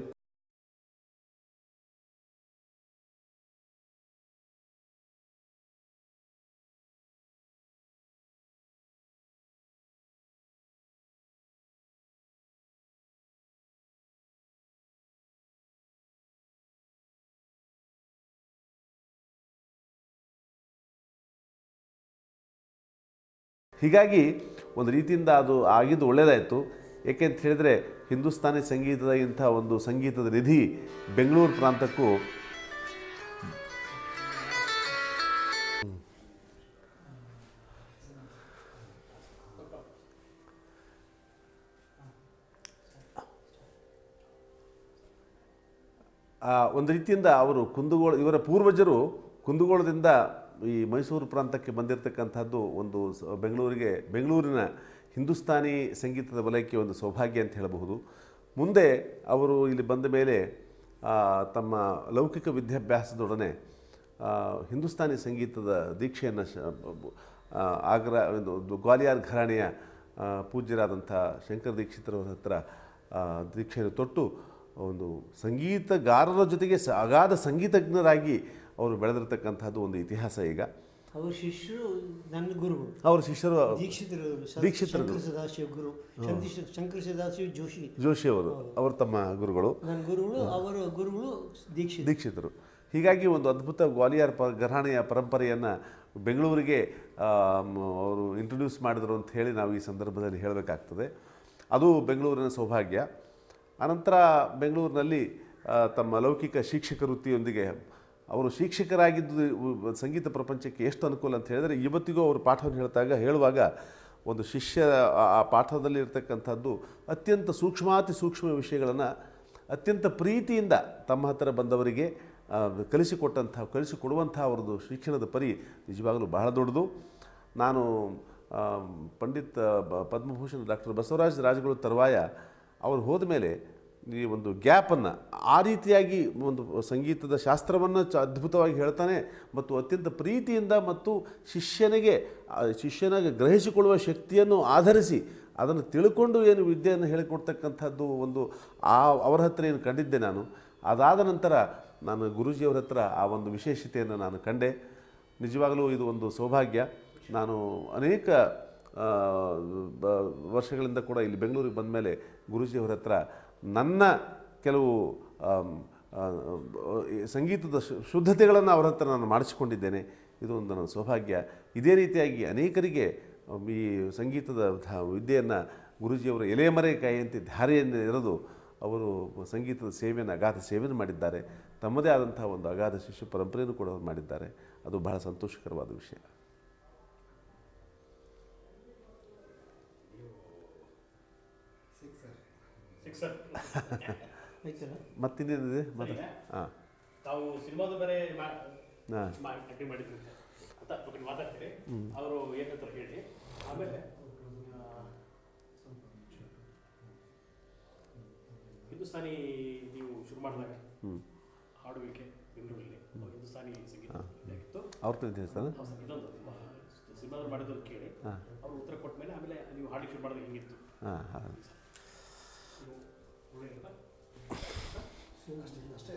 ಹೀಗಾಗಿ ಒಂದು ರೀತಿಯಿಂದ ಅದು ಆಗಿದ್ದು ಒಳ್ಳೆಯದಾಯಿತು. ಏಕೆಂತ ಹೇಳಿದರೆ ಹಿಂದೂಸ್ತಾನಿ ಸಂಗೀತದ ಇಂಥ ಒಂದು ಸಂಗೀತದ ನಿಧಿ ಬೆಂಗಳೂರು ಪ್ರಾಂತಕ್ಕೂ ಒಂದು ರೀತಿಯಿಂದ ಅವರು ಕುಂದಗೋಳ ಇವರ ಪೂರ್ವಜರು ಕುಂದಗೋಳದಿಂದ ಈ ಮೈಸೂರು ಪ್ರಾಂತಕ್ಕೆ ಬಂದಿರತಕ್ಕಂಥದ್ದು ಒಂದು ಬೆಂಗಳೂರಿಗೆ ಬೆಂಗಳೂರಿನ ಹಿಂದೂಸ್ತಾನಿ ಸಂಗೀತದ ವಲಯಕ್ಕೆ ಒಂದು ಸೌಭಾಗ್ಯ ಅಂತ ಹೇಳಬಹುದು. ಮುಂದೆ ಅವರು ಇಲ್ಲಿ ಬಂದ ಮೇಲೆ ತಮ್ಮ ಲೌಕಿಕ ವಿದ್ಯಾಭ್ಯಾಸದೊಡನೆ ಹಿಂದೂಸ್ತಾನಿ ಸಂಗೀತದ ದೀಕ್ಷೆಯನ್ನು ಶ ಆಗ್ರಾ ಒಂದು ಗ್ವಾಲಿಯರ್ ಘರಾಣೆಯ ಪೂಜ್ಯರಾದಂಥ ಶಂಕರ ದೀಕ್ಷಿತರವರ ಹತ್ರ ದೀಕ್ಷೆಯನ್ನು ತೊಟ್ಟು ಒಂದು ಸಂಗೀತಗಾರರ ಜೊತೆಗೆ ಸ ಅಗಾಧ ಸಂಗೀತಜ್ಞರಾಗಿ ಅವರು ಬೆಳೆದಿರ್ತಕ್ಕಂಥದ್ದು ಒಂದು ಇತಿಹಾಸ. ಈಗ ಅವ್ರ ಶಿಷ್ಯರು ನನ್ನ ಗುರುಗಳು, ಅವ್ರ ಶಿಷ್ಯರು ದೀಕ್ಷಿತರು ದೀಕ್ಷಿತರು ಶಂಕರ ಸದಾಶಿವ ಗುರು ಶಂಕರ ಸದಾಶಿವ ಜೋಶಿ ಜೋಶಿ ಅವರು ಅವರು ತಮ್ಮ ಗುರುಗಳು, ನನ್ನ ಗುರುಗಳು, ಅವರ ಗುರುಗಳು ದೀಕ್ಷಿತ ದೀಕ್ಷಿತರು. ಹೀಗಾಗಿ ಒಂದು ಅದ್ಭುತ ಗ್ವಾಲಿಯರ್ ಪ ಘರಾಣೆಯ ಪರಂಪರೆಯನ್ನು ಬೆಂಗಳೂರಿಗೆ ಅವರು ಇಂಟ್ರೊಡ್ಯೂಸ್ ಮಾಡಿದರು ಅಂತ ಹೇಳಿ ನಾವು ಈ ಸಂದರ್ಭದಲ್ಲಿ ಹೇಳಬೇಕಾಗ್ತದೆ. ಅದು ಬೆಂಗಳೂರಿನ ಸೌಭಾಗ್ಯ. ಅನಂತರ ಬೆಂಗಳೂರಿನಲ್ಲಿ ತಮ್ಮ ಲೌಕಿಕ ಶಿಕ್ಷಕ ವೃತ್ತಿಯೊಂದಿಗೆ ಅವರು ಶಿಕ್ಷಕರಾಗಿದ್ದು ಸಂಗೀತ ಪ್ರಪಂಚಕ್ಕೆ ಎಷ್ಟು ಅನುಕೂಲ ಅಂತ ಹೇಳಿದರೆ, ಇವತ್ತಿಗೂ ಅವರು ಪಾಠವನ್ನು ಹೇಳ್ತಾಗ ಹೇಳುವಾಗ ಒಂದು ಶಿಷ್ಯ ಆ ಪಾಠದಲ್ಲಿ ಇರ್ತಕ್ಕಂಥದ್ದು ಅತ್ಯಂತ ಸೂಕ್ಷ್ಮಾತಿ ಸೂಕ್ಷ್ಮ ವಿಷಯಗಳನ್ನು ಅತ್ಯಂತ ಪ್ರೀತಿಯಿಂದ ತಮ್ಮ ಹತ್ತಿರ ಬಂದವರಿಗೆ ಕಲಿಸಿಕೊಟ್ಟಂಥ ಕಲಿಸಿಕೊಡುವಂಥ ಅವ್ರದ್ದು ಶಿಕ್ಷಣದ ಪರಿ ನಿಜವಾಗಲೂ ಬಹಳ ದೊಡ್ಡದು. ನಾನು ಪಂಡಿತ್ ಪದ್ಮಭೂಷಣ ಡಾಕ್ಟರ್ ಬಸವರಾಜ ರಾಜಗುರು ತರುವಾಯ ಅವರು ಹೋದ ಮೇಲೆ ಈ ಒಂದು ಗ್ಯಾಪನ್ನು ಆ ರೀತಿಯಾಗಿ ಒಂದು ಸಂಗೀತದ ಶಾಸ್ತ್ರವನ್ನು ಚ ಅದ್ಭುತವಾಗಿ ಹೇಳ್ತಾನೆ ಮತ್ತು ಅತ್ಯಂತ ಪ್ರೀತಿಯಿಂದ ಮತ್ತು ಶಿಷ್ಯನಿಗೆ ಶಿಷ್ಯನಿಗೆ ಗ್ರಹಿಸಿಕೊಳ್ಳುವ ಶಕ್ತಿಯನ್ನು ಆಧರಿಸಿ ಅದನ್ನು ತಿಳ್ಕೊಂಡು ಏನು ವಿದ್ಯೆಯನ್ನು ಹೇಳಿಕೊಡ್ತಕ್ಕಂಥದ್ದು ಒಂದು ಆ ಅವರ ಹತ್ರ ಏನು ಕಂಡಿದ್ದೆ ನಾನು. ಅದಾದ ನಂತರ ನಾನು ಗುರೂಜಿಯವರ ಹತ್ರ ಆ ಒಂದು ವಿಶೇಷತೆಯನ್ನು ನಾನು ಕಂಡೆ. ನಿಜವಾಗಲೂ ಇದು ಒಂದು ಸೌಭಾಗ್ಯ. ನಾನು ಅನೇಕ ವರ್ಷಗಳಿಂದ ಕೂಡ ಇಲ್ಲಿ ಬೆಂಗಳೂರಿಗೆ ಬಂದ ಮೇಲೆ ಗುರೂಜಿಯವರ ಹತ್ರ ನನ್ನ ಕೆಲವು ಸಂಗೀತದ ಶುದ್ಧತೆಗಳನ್ನು ಅವರ ಹತ್ರ ನಾನು ಮಾಡಿಸಿಕೊಂಡಿದ್ದೇನೆ. ಇದು ಒಂದು ನನ್ನ ಸೌಭಾಗ್ಯ. ಇದೇ ರೀತಿಯಾಗಿ ಅನೇಕರಿಗೆ ಈ ಸಂಗೀತದ ವಿದ್ಯೆಯನ್ನು ಗುರೂಜಿಯವರ ಎಲೆಮರೆಕಾಯಿಯಂತೆ ಧಾರೆಯನ್ನು ಎರೆದು ಅವರು ಸಂಗೀತದ ಸೇವೆಯನ್ನು ಅಗಾಧ ಸೇವೆಯನ್ನು ಮಾಡಿದ್ದಾರೆ. ತಮ್ಮದೇ ಆದಂಥ ಒಂದು ಅಗಾಧ ಶಿಷ್ಯ ಪರಂಪರೆಯನ್ನು ಕೂಡ ಅವರು ಮಾಡಿದ್ದಾರೆ. ಅದು ಬಹಳ ಸಂತೋಷಕರವಾದ ವಿಷಯ. ಮತ್ತಿನ್ನೇನಿದೆ ಮತ್ತೆ? ಹಾಂ, ತಾವು ಸಿನಿಮಾದ ಬೇರೆ ಆಕ್ಟಿಂಗ್ ಮಾಡಿದ್ರಿ ಅಂತ ಮಾತಾಡ್ತೀರಿ, ಅವರು ಏನಂತ ಹೇಳಿ. ಆಮೇಲೆ ಹಿಂದೂಸ್ತಾನಿ ನೀವು ಶುರು ಮಾಡಿದಾಗ ಹಾಡುವಿಕೆ ಬೆಂಗಳೂರಲ್ಲಿ ಹಿಂದೂಸ್ತಾನಿ ಸಂಗೀತ ಇದಾಗಿತ್ತು. ಅವ್ರ ಸರ್ ಇದೊಂದು ಸಿನಿಮಾದಲ್ಲಿ ಮಾಡಿದ್ರು ಕೇಳಿ ಅವರು ಉತ್ತರ ಕೊಟ್ಟ ಮೇಲೆ ಆಮೇಲೆ ನೀವು ಹಾಡಿಗೆ ಶುರು ಮಾಡಿದಾಗ ಹೆಂಗಿತ್ತು? ಹಾಂ ಹಾಂ ಅಷ್ಟೇ.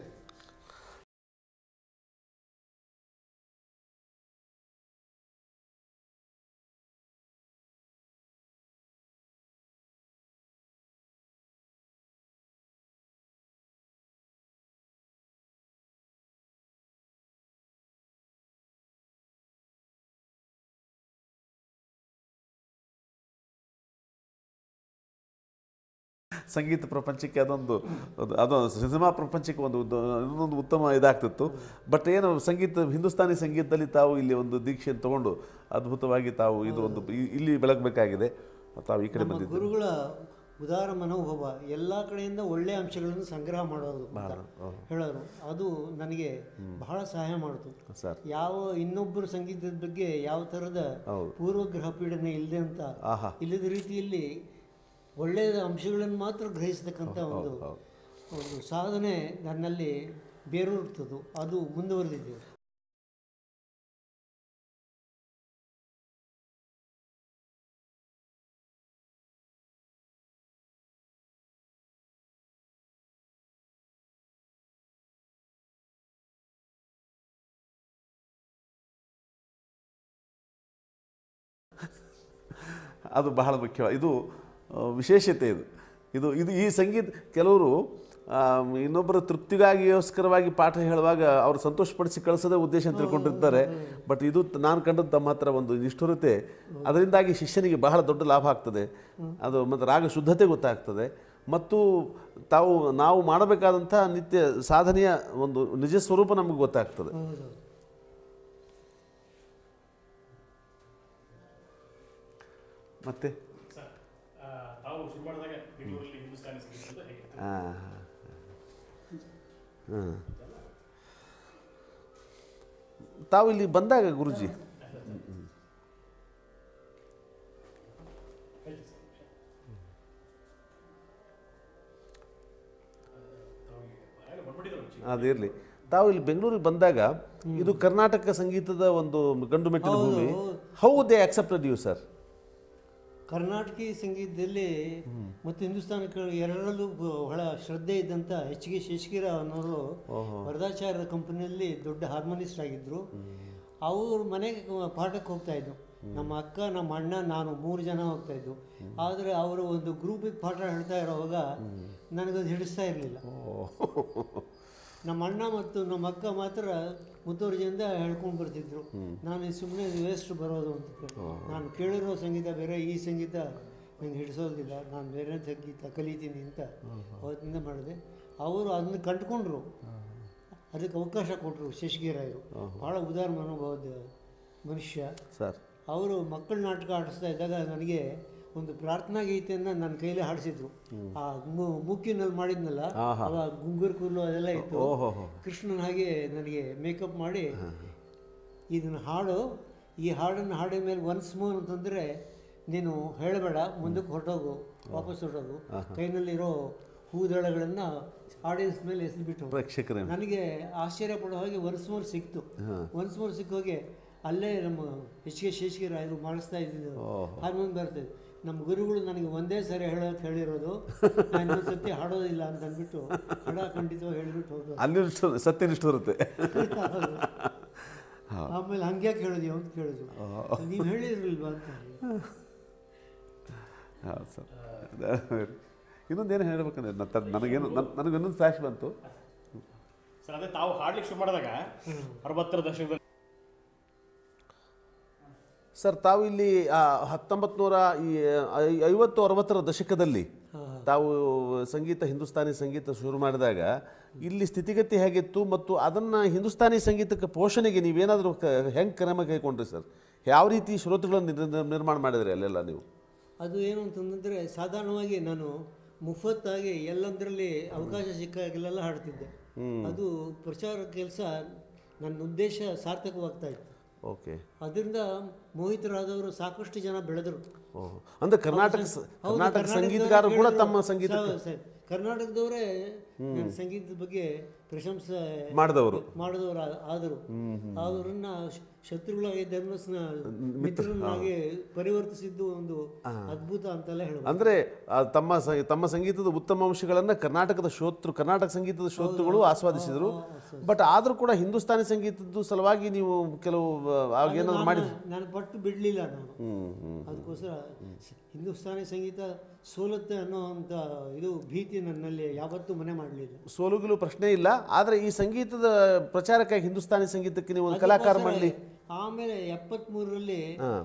ಸಂಗೀತ ಪ್ರಪಂಚಕ್ಕೆ ಅದೊಂದು ಅದೊಂದು ಸಿನಿಮಾ ಪ್ರಪಂಚಕ್ಕೆ ಒಂದು ಇನ್ನೊಂದು ಉತ್ತಮ ಇದಾಗ್ತಿತ್ತು. ಬಟ್ ಏನು ಸಂಗೀತ ಹಿಂದೂಸ್ತಾನಿ ಸಂಗೀತದಲ್ಲಿ ತಾವು ಇಲ್ಲಿ ಒಂದು ದೀಕ್ಷೆಯನ್ನು ತಗೊಂಡು ಅದ್ಭುತವಾಗಿ ತಾವು ಇದು ಒಂದು ಇಲ್ಲಿ ಬೆಳಗಬೇಕಾಗಿದೆ. ತಾವು ಈ ಕಡೆ ಬಂದಿದ್ದು ಗುರುಗಳ ಉದಾರ ಮನೋಭಾವ, ಎಲ್ಲ ಕಡೆಯಿಂದ ಒಳ್ಳೆಯ ಅಂಶಗಳನ್ನು ಸಂಗ್ರಹ ಮಾಡೋದು ಹೇಳೋರು. ಅದು ನನಗೆ ಬಹಳ ಸಹಾಯ ಮಾಡಿತು ಸರ್. ಯಾವ ಇನ್ನೊಬ್ಬರು ಸಂಗೀತದ ಬಗ್ಗೆ ಯಾವ ಥರದ ಪೂರ್ವಗ್ರಹ ಪೀಡನೆ ಇಲ್ಲದೆ ಅಂತ ಇಲ್ಲದ ರೀತಿಯಲ್ಲಿ ಒಳ್ಳೆಯ ಅಂಶಗಳನ್ನು ಮಾತ್ರ ಗ್ರಹಿಸತಕ್ಕಂಥ ಒಂದು ಒಂದು ಸಾಧನೆ ನನ್ನಲ್ಲಿ ಬೇರೂರ್ತದ್ದು. ಅದು ಮುಂದುವರೆದಿದೆ. ಅದು ಬಹಳ ಮುಖ್ಯ. ಇದು ವಿಶೇಷತೆ. ಇದು ಇದು ಇದು ಈ ಸಂಗೀತ ಕೆಲವರು ಇನ್ನೊಬ್ಬರ ತೃಪ್ತಿಗಾಗಿಗೋಸ್ಕರವಾಗಿ ಪಾಠ ಹೇಳುವಾಗ ಅವರು ಸಂತೋಷಪಡಿಸಿ ಕಳಿಸೋದೇ ಉದ್ದೇಶ ಅಂತ ತಿಳ್ಕೊಂಡಿರ್ತಾರೆ. ಬಟ್ ಇದು ನಾನು ಕಂಡದ್ದು ತಮ್ಮ ಹತ್ರ ಒಂದು ನಿಷ್ಠುರತೆ. ಅದರಿಂದಾಗಿ ಶಿಷ್ಯನಿಗೆ ಬಹಳ ದೊಡ್ಡ ಲಾಭ ಆಗ್ತದೆ. ಅದು ಮತ್ತು ರಾಗ ಶುದ್ಧತೆ ಗೊತ್ತಾಗ್ತದೆ ಮತ್ತು ತಾವು ನಾವು ಮಾಡಬೇಕಾದಂಥ ನಿತ್ಯ ಸಾಧನೆಯ ಒಂದು ನಿಜ ಸ್ವರೂಪ ನಮಗೆ ಗೊತ್ತಾಗ್ತದೆ. ಮತ್ತೆ ಹಾಂ ಹಾಂ ತಾವು ಇಲ್ಲಿ ಬಂದಾಗ ಗುರುಜಿ ಅದಿರಲಿ, ತಾವು ಇಲ್ಲಿ ಬೆಂಗಳೂರಿಗೆ ಬಂದಾಗ ಇದು ಕರ್ನಾಟಕ ಸಂಗೀತದ ಒಂದು ಗಂಡು ಮೆಟ್ಟಿನ ಭೂಮಿ. How they accepted you sir? Karnataki ಸಂಗೀತದಲ್ಲಿ ಮತ್ತು ಹಿಂದೂಸ್ತಾನಕ್ಕೆ ಎರಡರಲ್ಲೂ ಬಹಳ ಶ್ರದ್ಧೆ ಇದ್ದಂಥ ಎಚ್ ಕೆ ಶೇಷಗಿರ ಅನ್ನೋರು ವರದಾಚಾರ್ಯ ಕಂಪನಿಯಲ್ಲಿ ದೊಡ್ಡ ಹಾರ್ಮೋನಿಸ್ಟ್ ಆಗಿದ್ದರು. ಅವ್ರ ಮನೆಗೆ ಪಾಠಕ್ಕೆ ಹೋಗ್ತಾಯಿದ್ದು. ನಮ್ಮ ಅಕ್ಕ, ನಮ್ಮ ಅಣ್ಣ, ನಾನು ಮೂರು ಜನ ಹೋಗ್ತಾಯಿದ್ದು. ಆದರೆ ಅವರು ಒಂದು ಗ್ರೂಪಿಗೆ ಪಾಠ ಹೇಳ್ತಾ ಇರೋವಾಗ ನನಗದು ಹಿಡಿಸ್ತಾ ಇರಲಿಲ್ಲ. ನಮ್ಮ ಅಣ್ಣ ಮತ್ತು ನಮ್ಮ ಅಕ್ಕ ಮಾತ್ರ ಮುತುವರ್ಜಿಯಿಂದ ಹೇಳ್ಕೊಂಡು ಬರ್ತಿದ್ರು. ನಾನು ಸುಮ್ಮನೆ ವೇಸ್ಟ್ ಬರೋದು ಅಂತ. ನಾನು ಕೇಳಿರೋ ಸಂಗೀತ ಬೇರೆ, ಈ ಸಂಗೀತ ನಂಗೆ ಹಿಡಿಸೋದಿಲ್ಲ, ನಾನು ಬೇರೆ ಸಂಗೀತ ಕಲಿತೀನಿ ಅಂತ ಅವತ್ತಿಂದ ಮಾಡಿದೆ. ಅವರು ಅದನ್ನು ಕಂಡುಕೊಂಡ್ರು, ಅದಕ್ಕೆ ಅವಕಾಶ ಕೊಟ್ಟರು. ಶೇಷಗಿರಾಯರು ಭಾಳ ಉದಾರ ಮನೋಭಾವದ ಮನುಷ್ಯ ಸರ್. ಅವರು ಮಕ್ಕಳ ನಾಟಕ ಆಡಿಸ್ತಾ ಇದ್ದಾಗ ನನಗೆ ಒಂದು ಪ್ರಾರ್ಥನಾ ಗೀತೆಯನ್ನು ನನ್ನ ಕೈಲಿ ಹಾಡಿಸಿದ್ರು. ಆ ಮೂಕಿನಲ್ಲಿ ಮಾಡಿದ್ನಲ್ಲ, ಅವಾಗ ಗುಂಗುರು ಕೂದಲು ಅದೆಲ್ಲ ಇತ್ತು. ಕೃಷ್ಣನ ಹಾಗೆ ನನಗೆ ಮೇಕಪ್ ಮಾಡಿ ಇದನ್ನು ಹಾಡು, ಈ ಹಾಡನ್ನು ಹಾಡಿದ ಮೇಲೆ ಒನ್ಸ್ ಮೋರ್ ಅಂತಂದರೆ ನೀನು ಹೇಳಬೇಡ, ಮುಂದಕ್ಕೆ ಹೊರಟೋಗು, ವಾಪಸ್ ಹೊರಟೋಗು, ಕೈನಲ್ಲಿರೋ ಹೂದಳಗಳನ್ನು ಆಡಿಯನ್ಸ್ ಮೇಲೆ ಎಸೆದ್ಬಿಟ್ಟು ಪ್ರೇಕ್ಷಕರೇ ನನಗೆ ಆಶ್ಚರ್ಯ ಪಡೋ ಹಾಗೆ ಒನ್ಸ್ ಮೋರ್ ಸಿಕ್ತು. ಒನ್ಸ್ ಮೋರ್ ಸಿಕ್ಕೋಗೆ ಅಲ್ಲೇ ನಮ್ಮ ಎಚ್ ಕೆ ಶೇಷಗಿರಾಯರು ಮಾಡಿಸ್ತಾ ಇದ್ದಿದ್ದು ಹಾರ್ಮೋನ್ ಬರ್ತದೆ. ನಮ್ಮ ಗುರುಗಳು ನನಗೆ ಒಂದೇ ಸರಿ ಹೇಳೋಕೆ ಹೇಳಿರೋದು, ನಾನು ಇನ್ನೊಂದು ಸತಿ ಹಾಡೋದಿಲ್ಲ ಅಂತ ಅಂದ್ಬಿಟ್ಟು ಹಡ ಖಂಡಿತವಾಗಿ ಹೇಳಿಬಿಟ್ಟು ಹೋಗೋದು. ಅಲ್ಲಿ ಸತ್ಯನಿಷ್ಠ ಬರುತ್ತೆ. ಆಮೇಲೆ ಹಂಗ್ಯಾಕೆ ಹೇಳಿದ್ಯೋ ಅಂತ ಕೇಳಿದ್ರು. ನೀವು ಹೇಳಿರಲಿಲ್ವಾ ಅಂತ. ಹಾಂ ಸರ್, ಇನ್ನೊಂದೇನು ಹೇಳಬೇಕಂದ್ರೆ ನನಗೇನು ನನಗೆ ಇನ್ನೊಂದು ಫ್ಲ್ಯಾಶ್ ಬಂತು ಸರ್. ಅದೇ ತಾವು ಹಾಡ್ಲಿಕ್ಕೆ ಶುರು ಮಾಡಿದಾಗ ಅರವತ್ತರ ದಶಕದಲ್ಲಿ ಸರ್, ತಾವು ಇಲ್ಲಿ ಹತ್ತೊಂಬತ್ತು ನೂರ ಈ ಐವತ್ತು ಅರವತ್ತರ ದಶಕದಲ್ಲಿ ತಾವು ಸಂಗೀತ ಹಿಂದೂಸ್ತಾನಿ ಸಂಗೀತ ಶುರು ಮಾಡಿದಾಗ ಇಲ್ಲಿ ಸ್ಥಿತಿಗತಿ ಹೇಗಿತ್ತು ಮತ್ತು ಅದನ್ನು ಹಿಂದೂಸ್ತಾನಿ ಸಂಗೀತಕ್ಕೆ ಪೋಷಣೆಗೆ ನೀವೇನಾದರೂ ಹೆಂಗೆ ಕ್ರಮ ಕೈಗೊಂಡ್ರಿ ಸರ್? ಯಾವ ರೀತಿ ಶ್ರೋತೃಗಳನ್ನು ನಿರ್ಮಾಣ ಮಾಡಿದ್ರಿ ಅಲ್ಲೆಲ್ಲ ನೀವು? ಅದು ಏನು ಅಂತಂದರೆ, ಸಾಧಾರಣವಾಗಿ ನಾನು ಮುಫತ್ತಾಗಿ ಎಲ್ಲಂದರಲ್ಲಿ ಅವಕಾಶ ಸಿಕ್ಕಾಗೆಲ್ಲ ಹಾಡ್ತಿದ್ದೆ. ಅದು ಪ್ರಚಾರ ಕೆಲಸ ನನ್ನ ಉದ್ದೇಶ ಸಾರ್ಥಕವಾಗ್ತಾ ಇತ್ತು. ಓಕೆ. ಅದರಿಂದ ಮೋಹಿತರಾದವರು ಸಾಕಷ್ಟು ಜನ ಬೆಳೆದರು. ಅಂದರೆ ಕರ್ನಾಟಕ ಕರ್ನಾಟಕ ಸಂಗೀತಗಾರರು ಕೂಡ ತಮ್ಮ ಸಂಗೀತ ಕರ್ನಾಟಕದವರೇ ನನ್ನ ಸಂಗೀತದ ಬಗ್ಗೆ ಪ್ರಶಂಸೆ ಮಾಡಿದವರು ಮಾಡಿದವರು ಆದರು. ಅವರನ್ನ ಶತ್ರುಗಳಾಗಿ ಧರ್ಮಸ್ನ ಮಿತ್ರನಾಗಿ ಪರಿವರ್ತಿಸಿದ್ದು ಒಂದು ಅದ್ಭುತ ಅಂತೆಲ್ಲ ಹೇಳಬಹುದು. ಅಂದರೆ ತಮ್ಮ ತಮ್ಮ ಸಂಗೀತದ ಉತ್ತಮ ಅಂಶಗಳನ್ನು ಕರ್ನಾಟಕದ ಶ್ರೋತೃ ಕರ್ನಾಟಕ ಸಂಗೀತದ ಶ್ರೋತೃಗಳು ಆಸ್ವಾದಿಸಿದರು. ಬಟ್ ಆದರೂ ಕೂಡ ಹಿಂದೂಸ್ತಾನಿ ಸಂಗೀತದ ಸಲುವಾಗಿ ನೀವು ಕೆಲವು ಏನಾದ್ರು ಮಾಡಿ ನಾನು ಪಟ್ಟು ಬಿಡಲಿಲ್ಲ. ನಾನು ಅದಕ್ಕೋಸ್ಕರ ಹಿಂದೂಸ್ತಾನಿ ಸಂಗೀತ ಸೋಲುತ್ತೆ ಅನ್ನೋ ಅಂತ ಇದು ಭೀತಿ ನನ್ನಲ್ಲಿ ಯಾವತ್ತೂ ಮನೆ ಮಾಡಲಿಲ್ಲ. ಸೋಲುಗಲು ಪ್ರಶ್ನೆ ಇಲ್ಲ. ಆದರೆ ಈ ಸಂಗೀತದ ಪ್ರಚಾರಕ್ಕಾಗಿ ಹಿಂದೂಸ್ತಾನಿ ಸಂಗೀತಕ್ಕೆ ನೀವು ಒಂದು ಕಲಾಕಾರ ಮಾಡಲಿ. ಆಮೇಲೆ ಎಪ್ಪತ್ತ್ಮೂರರಲ್ಲಿ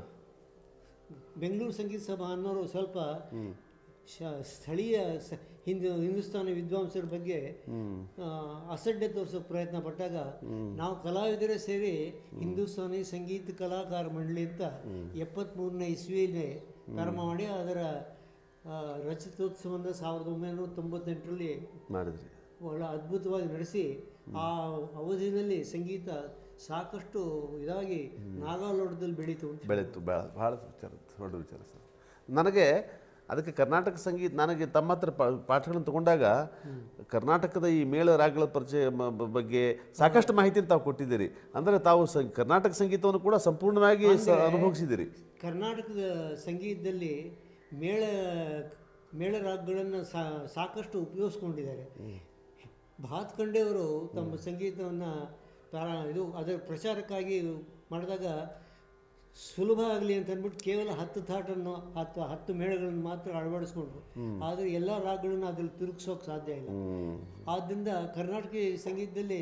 ಬೆಂಗಳೂರು ಸಂಗೀತ ಸಭಾ ಅನ್ನೋರು ಸ್ವಲ್ಪ ಸ್ಥಳೀಯ ಹಿಂದೂ ಹಿಂದೂಸ್ತಾನಿ ವಿದ್ವಾಂಸರ ಬಗ್ಗೆ ಅಸಡ್ಡೆ ತೋರಿಸೋಕೆ ಪ್ರಯತ್ನ ಪಟ್ಟಾಗ ನಾವು ಕಲಾವಿದರೇ ಸೇರಿ ಹಿಂದೂಸ್ತಾನಿ ಸಂಗೀತ ಕಲಾಕಾರ ಮಂಡಳಿ ಅಂತ ಎಪ್ಪತ್ತ್ಮೂರನೇ ಇಸ್ವಿನೇ ಪ್ರಾರಂಭ ಮಾಡಿ ಅದರ ರಚಿತೋತ್ಸವವನ್ನು ಸಾವಿರದ ಒಂಬೈನೂರ ತೊಂಬತ್ತೆಂಟರಲ್ಲಿ ಮಾಡಿದ್ರಿ. ಒಳ್ಳೆ ಅದ್ಭುತವಾಗಿ ನಡೆಸಿ ಆ ಅವಧಿಯಲ್ಲಿ ಸಂಗೀತ ಸಾಕಷ್ಟು ಇದಾಗಿ ನಾಗಾಲೋಟದಲ್ಲಿ ಬೆಳೀತು ಬೆಳೀತು ಭಾಳ ಭಾಳ ವಿಚಾರ ದೊಡ್ಡ ವಿಚಾರ ಸರ್. ನನಗೆ ಅದಕ್ಕೆ ಕರ್ನಾಟಕ ಸಂಗೀತ ನನಗೆ ತಮ್ಮ ಹತ್ರ ಪಾಠಗಳನ್ನು ತಗೊಂಡಾಗ ಕರ್ನಾಟಕದ ಈ ಮೇಳ ರಾಗಗಳ ಪರಿಚಯ ಬಗ್ಗೆ ಸಾಕಷ್ಟು ಮಾಹಿತಿಯನ್ನು ತಾವು ಕೊಟ್ಟಿದ್ದೀರಿ. ಅಂದರೆ ತಾವು ಸ ಕರ್ನಾಟಕ ಸಂಗೀತವನ್ನು ಕೂಡ ಸಂಪೂರ್ಣವಾಗಿ ಅನುಭವಿಸಿದ್ದೀರಿ. ಕರ್ನಾಟಕದ ಸಂಗೀತದಲ್ಲಿ ಮೇಳ ಮೇಳ ರಾಗಗಳನ್ನು ಸಾಕಷ್ಟು ಉಪಯೋಗಿಸ್ಕೊಂಡಿದ್ದಾರೆ. ಭಾತ್ಖಂಡೆಯವರು ತಮ್ಮ ಸಂಗೀತವನ್ನು ಇದು ಅದರ ಪ್ರಚಾರಕ್ಕಾಗಿ ಮಾಡಿದಾಗ ಸುಲಭ ಆಗಲಿ ಅಂತ ಅಂದ್ಬಿಟ್ಟು ಕೇವಲ ಹತ್ತು ಥಾಟನ್ನು ಹತ್ತು ಹತ್ತು ಮೇಳಗಳನ್ನು ಮಾತ್ರ ಅಳವಡಿಸ್ಕೊಂಡ್ರು. ಆದರೆ ಎಲ್ಲ ರಾಗಗಳನ್ನು ಅದ್ರಲ್ಲಿ ತಿರುಗಿಸೋಕೆ ಸಾಧ್ಯ ಇಲ್ಲ. ಆದ್ದರಿಂದ ಕರ್ನಾಟಕ ಸಂಗೀತದಲ್ಲಿ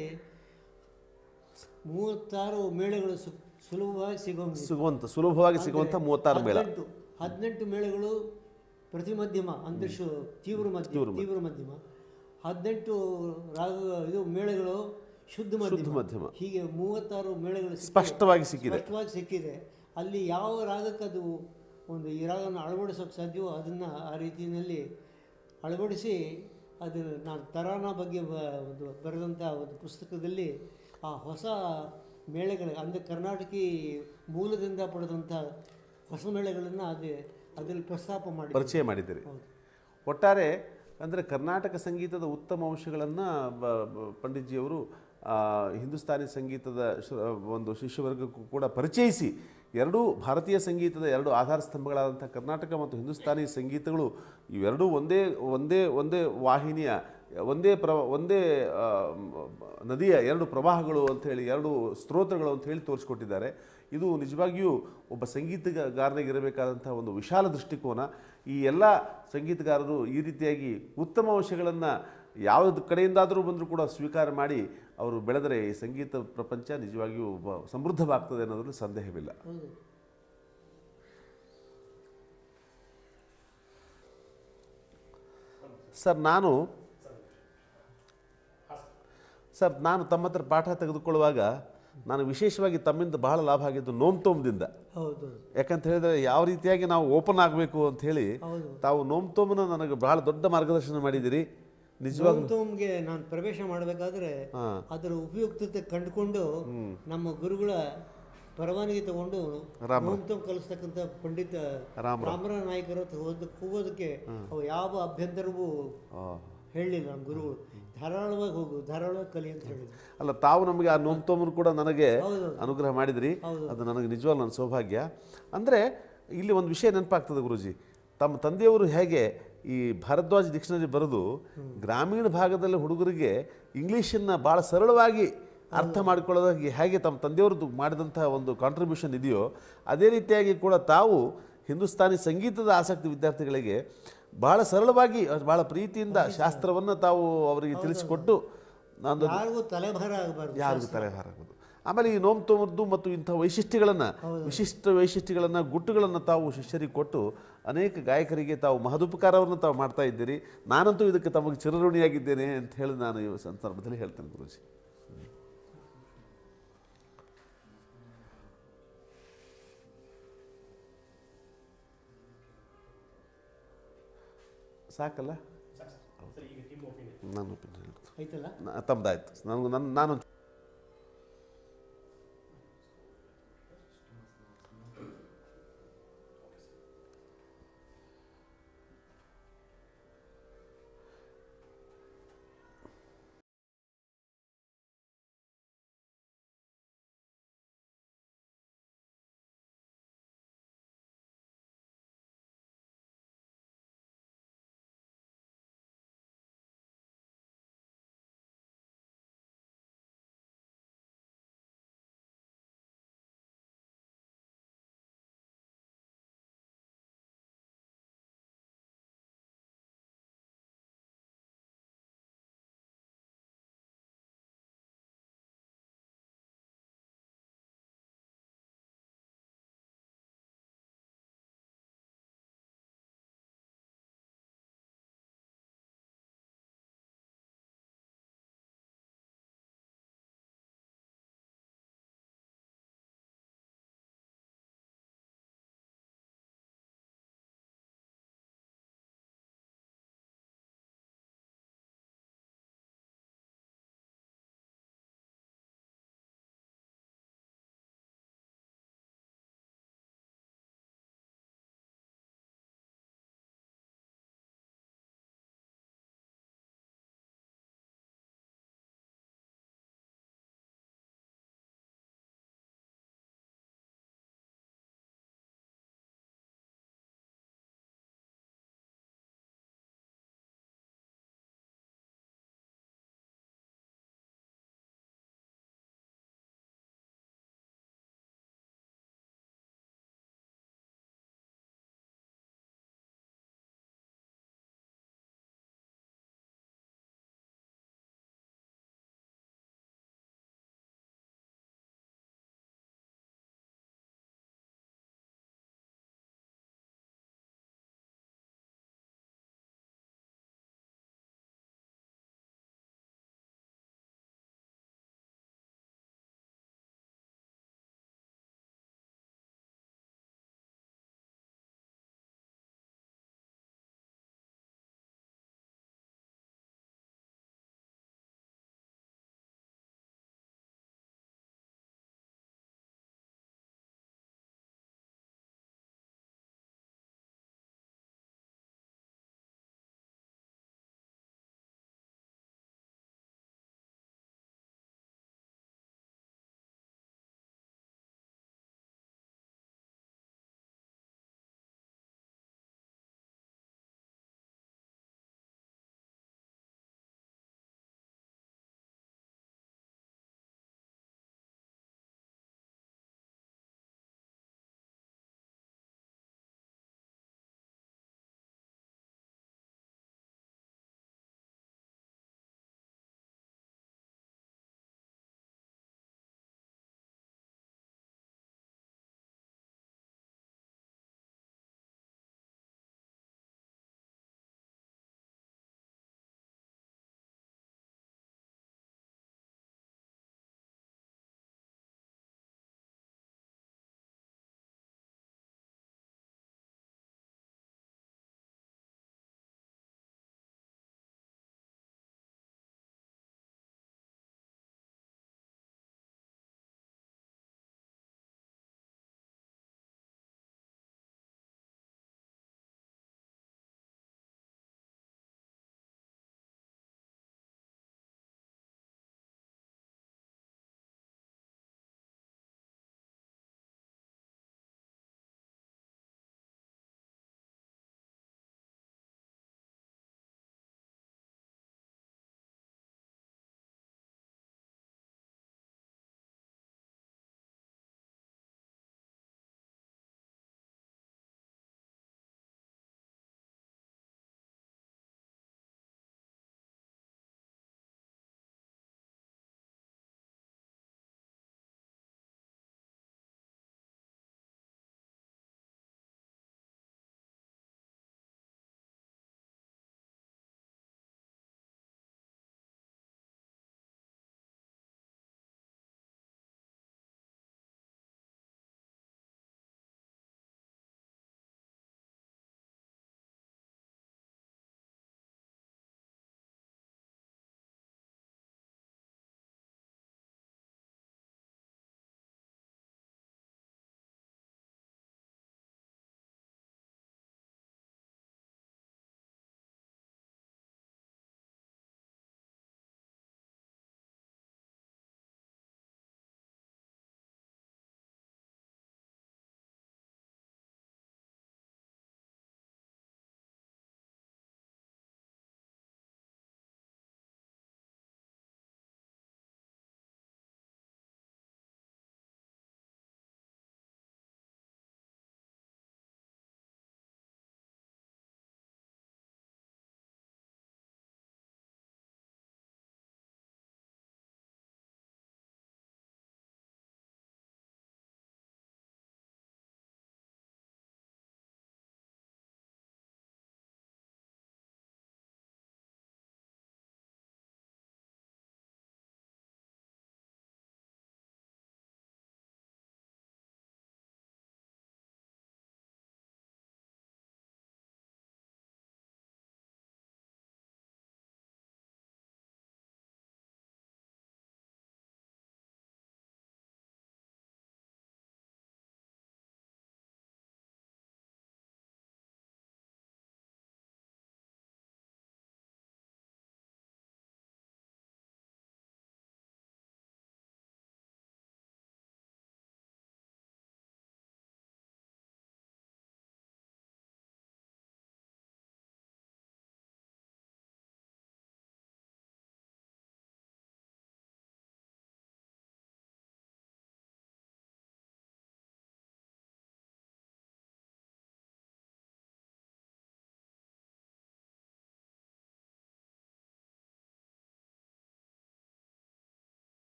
ಮೂವತ್ತಾರು ಮೇಳಗಳು ಸುಲಭವಾಗಿ ಸಿಗೋಂಗ ಸಿಗುವಂಥ ಸುಲಭವಾಗಿ ಸಿಗುವಂಥ ಮೂವತ್ತಾರು ಮೇಳ, ಹದಿನೆಂಟು ಮೇಳಗಳು ಪ್ರತಿ ಮಧ್ಯಮ ಅಂದರೆ ಶು ತೀವ್ರ ಮಧ್ಯ ತೀವ್ರ ಮಧ್ಯಮ, ಹದಿನೆಂಟು ರಾಗ ಇದು ಮೇಳಗಳು ಶುದ್ಧ ಮಧ್ಯಮ, ಹೀಗೆ ಮೂವತ್ತಾರು ಮೇಳಗಳು ಸ್ಪಷ್ಟವಾಗಿ ಸಿಕ್ಕಿದೆ ಸ್ಪಷ್ಟವಾಗಿ ಸಿಕ್ಕಿದೆ. ಅಲ್ಲಿ ಯಾವ ರಾಗಕ್ಕೆ ಅದು ಒಂದು ಈ ರಾಗವನ್ನು ಅಳವಡಿಸೋಕೆ ಸಾಧ್ಯವೋ ಅದನ್ನು ಆ ರೀತಿಯಲ್ಲಿ ಅಳವಡಿಸಿ ಅದನ್ನು ನಾನು ತರಾನ ಬಗ್ಗೆ ಒಂದು ಬರೆದಂಥ ಒಂದು ಪುಸ್ತಕದಲ್ಲಿ ಆ ಹೊಸ ಮೇಳೆಗಳ ಅಂದರೆ ಕರ್ನಾಟಕಿ ಮೂಲದಿಂದ ಪಡೆದಂಥ ಹೊಸ ಮೇಳೆಗಳನ್ನು ಅದೇ ಅದರಲ್ಲಿ ಪ್ರಸ್ತಾಪ ಮಾಡಿ ಪರಿಚಯ ಮಾಡಿದ್ದೀರಿ. ಒಟ್ಟಾರೆ ಅಂದರೆ ಕರ್ನಾಟಕ ಸಂಗೀತದ ಉತ್ತಮ ಅಂಶಗಳನ್ನು ಪಂಡಿತ್ಜಿಯವರು ಆ, ಹಿಂದೂಸ್ತಾನಿ ಸಂಗೀತದ ಶ ಒಂದು ಶಿಷ್ಯವರ್ಗಕ್ಕೂ ಕೂಡ ಪರಿಚಯಿಸಿ ಎರಡೂ ಭಾರತೀಯ ಸಂಗೀತದ ಎರಡು ಆಧಾರ ಸ್ತಂಭಗಳಾದಂಥ ಕರ್ನಾಟಕ ಮತ್ತು ಹಿಂದೂಸ್ತಾನಿ ಸಂಗೀತಗಳು ಇವೆರಡೂ ಒಂದೇ ಒಂದೇ ಒಂದೇ ವಾಹಿನಿಯ ಒಂದೇ ಪ್ರ ಒಂದೇ ಆ, ನದಿಯ ಎರಡು ಪ್ರವಾಹಗಳು ಅಂಥೇಳಿ ಎರಡು ಸ್ತೋತ್ರಗಳು ಅಂತ ಹೇಳಿ ತೋರಿಸ್ಕೊಟ್ಟಿದ್ದಾರೆ. ಇದು ನಿಜವಾಗಿಯೂ ಒಬ್ಬ ಸಂಗೀತಗಾರನಿಗಿರಬೇಕಾದಂಥ ಒಂದು ವಿಶಾಲ ದೃಷ್ಟಿಕೋನ. ಈ ಎಲ್ಲ ಸಂಗೀತಗಾರರು ಈ ರೀತಿಯಾಗಿ ಉತ್ತಮ ಅಂಶಗಳನ್ನು ಯಾವ್ದು ಕಡೆಯಿಂದಾದರೂ ಬಂದರೂ ಕೂಡ ಸ್ವೀಕಾರ ಮಾಡಿ ಅವರು ಬೆಳೆದರೆ ಈ ಸಂಗೀತ ಪ್ರಪಂಚ ನಿಜವಾಗಿಯೂ ಒಬ್ಬ ಸಮೃದ್ಧವಾಗ್ತದೆ ಅನ್ನೋದ್ರಲ್ಲಿ ಸಂದೇಹವಿಲ್ಲ. ಸರ್ ನಾನು ಸರ್ ನಾನು ತಮ್ಮ ಹತ್ರ ಪಾಠ ತೆಗೆದುಕೊಳ್ಳುವಾಗ ನಾನು ವಿಶೇಷವಾಗಿ ತಮ್ಮಿಂದ ಬಹಳ ಲಾಭ ಆಗಿದ್ದು ನೋಮ್ತೋಮ್ದಿಂದ. ಹೌದು. ಯಾಕಂತ ಹೇಳಿದ್ರೆ ಯಾವ ರೀತಿಯಾಗಿ ನಾವು ಓಪನ್ ಆಗಬೇಕು ಅಂತ ಹೇಳಿ ತಾವು ನೋಮ್ತೋಮನ ನನಗೆ ಬಹಳ ದೊಡ್ಡ ಮಾರ್ಗದರ್ಶನ ಮಾಡಿದ್ದೀರಿ. ನಿಜವಾಗ್ಲೂ ನೋಮ್ತೋಮ್ಗೆ ನಾನು ಪ್ರವೇಶ ಮಾಡಬೇಕಾದ್ರೆ ಅದರ ಉಪಯುಕ್ತತೆ ಕಂಡುಕೊಂಡು ನಮ್ಮ ಗುರುಗಳ ಪರವಾನಗಿ ತಗೊಂಡು ನೋಮ್ತೋಮ್ ಕಲಿಸ್ತಕ್ಕಂಥ ಪಂಡಿತ ರಾಮರ ನಾಯಕರ ಹತ್ರ ಹೋದ ಹೋಗೋದಕ್ಕೆ ಅವು ಯಾವ ಅಭ್ಯಂತರವೂ ಹೇಳಲಿಲ್ಲ. ನಮ್ಮ ಗುರುಗಳು ಧಾರಾಳವಾಗಿ ಹೋಗು ಧಾರಾಳವಾಗಿ ಕಲಿ ಅಂತ ಹೇಳಿದ್ರು. ಅಲ್ಲ, ತಾವು ನಮಗೆ ಆ ನೋಮ್ತೋಮನ್ನು ಕೂಡ ನನಗೆ ಅನುಗ್ರಹ ಮಾಡಿದ್ರಿ. ಅದು ನನಗೆ ನಿಜವಾಗ್ಲೂ ನನ್ನ ಸೌಭಾಗ್ಯ. ಅಂದರೆ ಇಲ್ಲಿ ಒಂದು ವಿಷಯ ನೆನಪಾಗ್ತದೆ ಗುರುಜಿ, ತಮ್ಮ ತಂದೆಯವರು ಹೇಗೆ ಈ ಭಾರದ್ವಾಜ್ ಡಿಕ್ಷನರಿ ಬರೆದು ಗ್ರಾಮೀಣ ಭಾಗದಲ್ಲಿ ಹುಡುಗರಿಗೆ ಇಂಗ್ಲೀಷನ್ನು ಭಾಳ ಸರಳವಾಗಿ ಅರ್ಥ ಮಾಡಿಕೊಳ್ಳೋದಾಗಿ ಹೇಗೆ ತಮ್ಮ ತಂದೆಯವ್ರದ್ದು ಮಾಡಿದಂಥ ಒಂದು ಕಾಂಟ್ರಿಬ್ಯೂಷನ್ ಇದೆಯೋ ಅದೇ ರೀತಿಯಾಗಿ ಕೂಡ ತಾವು ಹಿಂದೂಸ್ತಾನಿ ಸಂಗೀತದ ಆಸಕ್ತಿ ವಿದ್ಯಾರ್ಥಿಗಳಿಗೆ ಭಾಳ ಸರಳವಾಗಿ ಭಾಳ ಪ್ರೀತಿಯಿಂದ ಶಾಸ್ತ್ರವನ್ನು ತಾವು ಅವರಿಗೆ ತಿಳಿಸಿಕೊಟ್ಟು ನಾನು ಯಾರಿಗೂ ತಲೆಭಾರ ಆಗಬಾರ್ದು, ಯಾರಿಗೂ ತಲೆಭಾರ ಆಗಬಾರ್ದು. ಆಮೇಲೆ ಈ ನೋಮ್ತೋಮದ್ದು ಮತ್ತು ಇಂಥ ವೈಶಿಷ್ಟ್ಯಗಳನ್ನು ವಿಶಿಷ್ಟ ವೈಶಿಷ್ಟ್ಯಗಳನ್ನು ಗುಟ್ಟುಗಳನ್ನು ತಾವು ಶಿಷ್ಯರಿಗೆ ಕೊಟ್ಟು ಅನೇಕ ಗಾಯಕರಿಗೆ ತಾವು ಮಹದುಪಕಾರವನ್ನು ತಾವು ಮಾಡ್ತಾ ಇದ್ದೀರಿ. ನಾನಂತೂ ಇದಕ್ಕೆ ತಮಗೆ ಚಿರಋಣಿಯಾಗಿದ್ದೇನೆ ಅಂತ ಹೇಳಿ ನಾನು ಈ ಸಂದರ್ಭದಲ್ಲಿ ಹೇಳ್ತೇನೆ ಗುರುಜಿ. ಸಾಕಲ್ಲ ನಾನು ತಮ್ಮದಾಯ್ತು. ನನಗೆ ನನ್ನ ನಾನು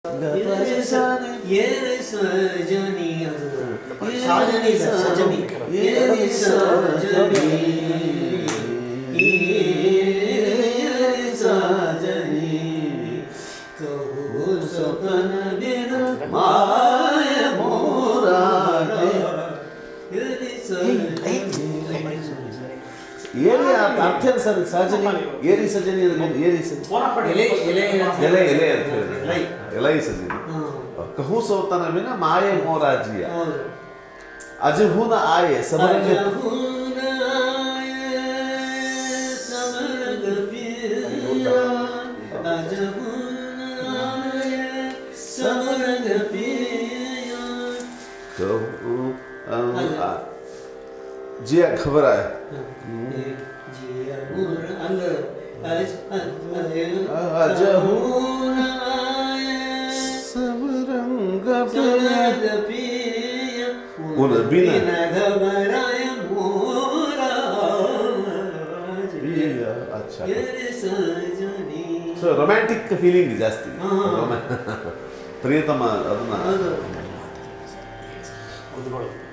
ಏರಿ ಅರ್ಥ ಏನು ಸರ್ ಸಹಜನಿ ಏರಿ ಸಜನಿ ಏರಿ ಎಲೆ ಎಲೆ ಎಲೆ ಅಂತ ಹೇಳಿದ್ರೆ ಎಲೈ ಸಜನಿ कहूँ सोतन में ना माये मोराजिया अजहू न आए समरंग जिया खबर आए अजहू उन बिना अच्छा ಸೊ ರೊಮ್ಯಾಂಟಿಕ್ ಫೀಲಿಂಗ್ ಜಾಸ್ತಿ ಪ್ರಿಯತಮ ಅದನ್ನ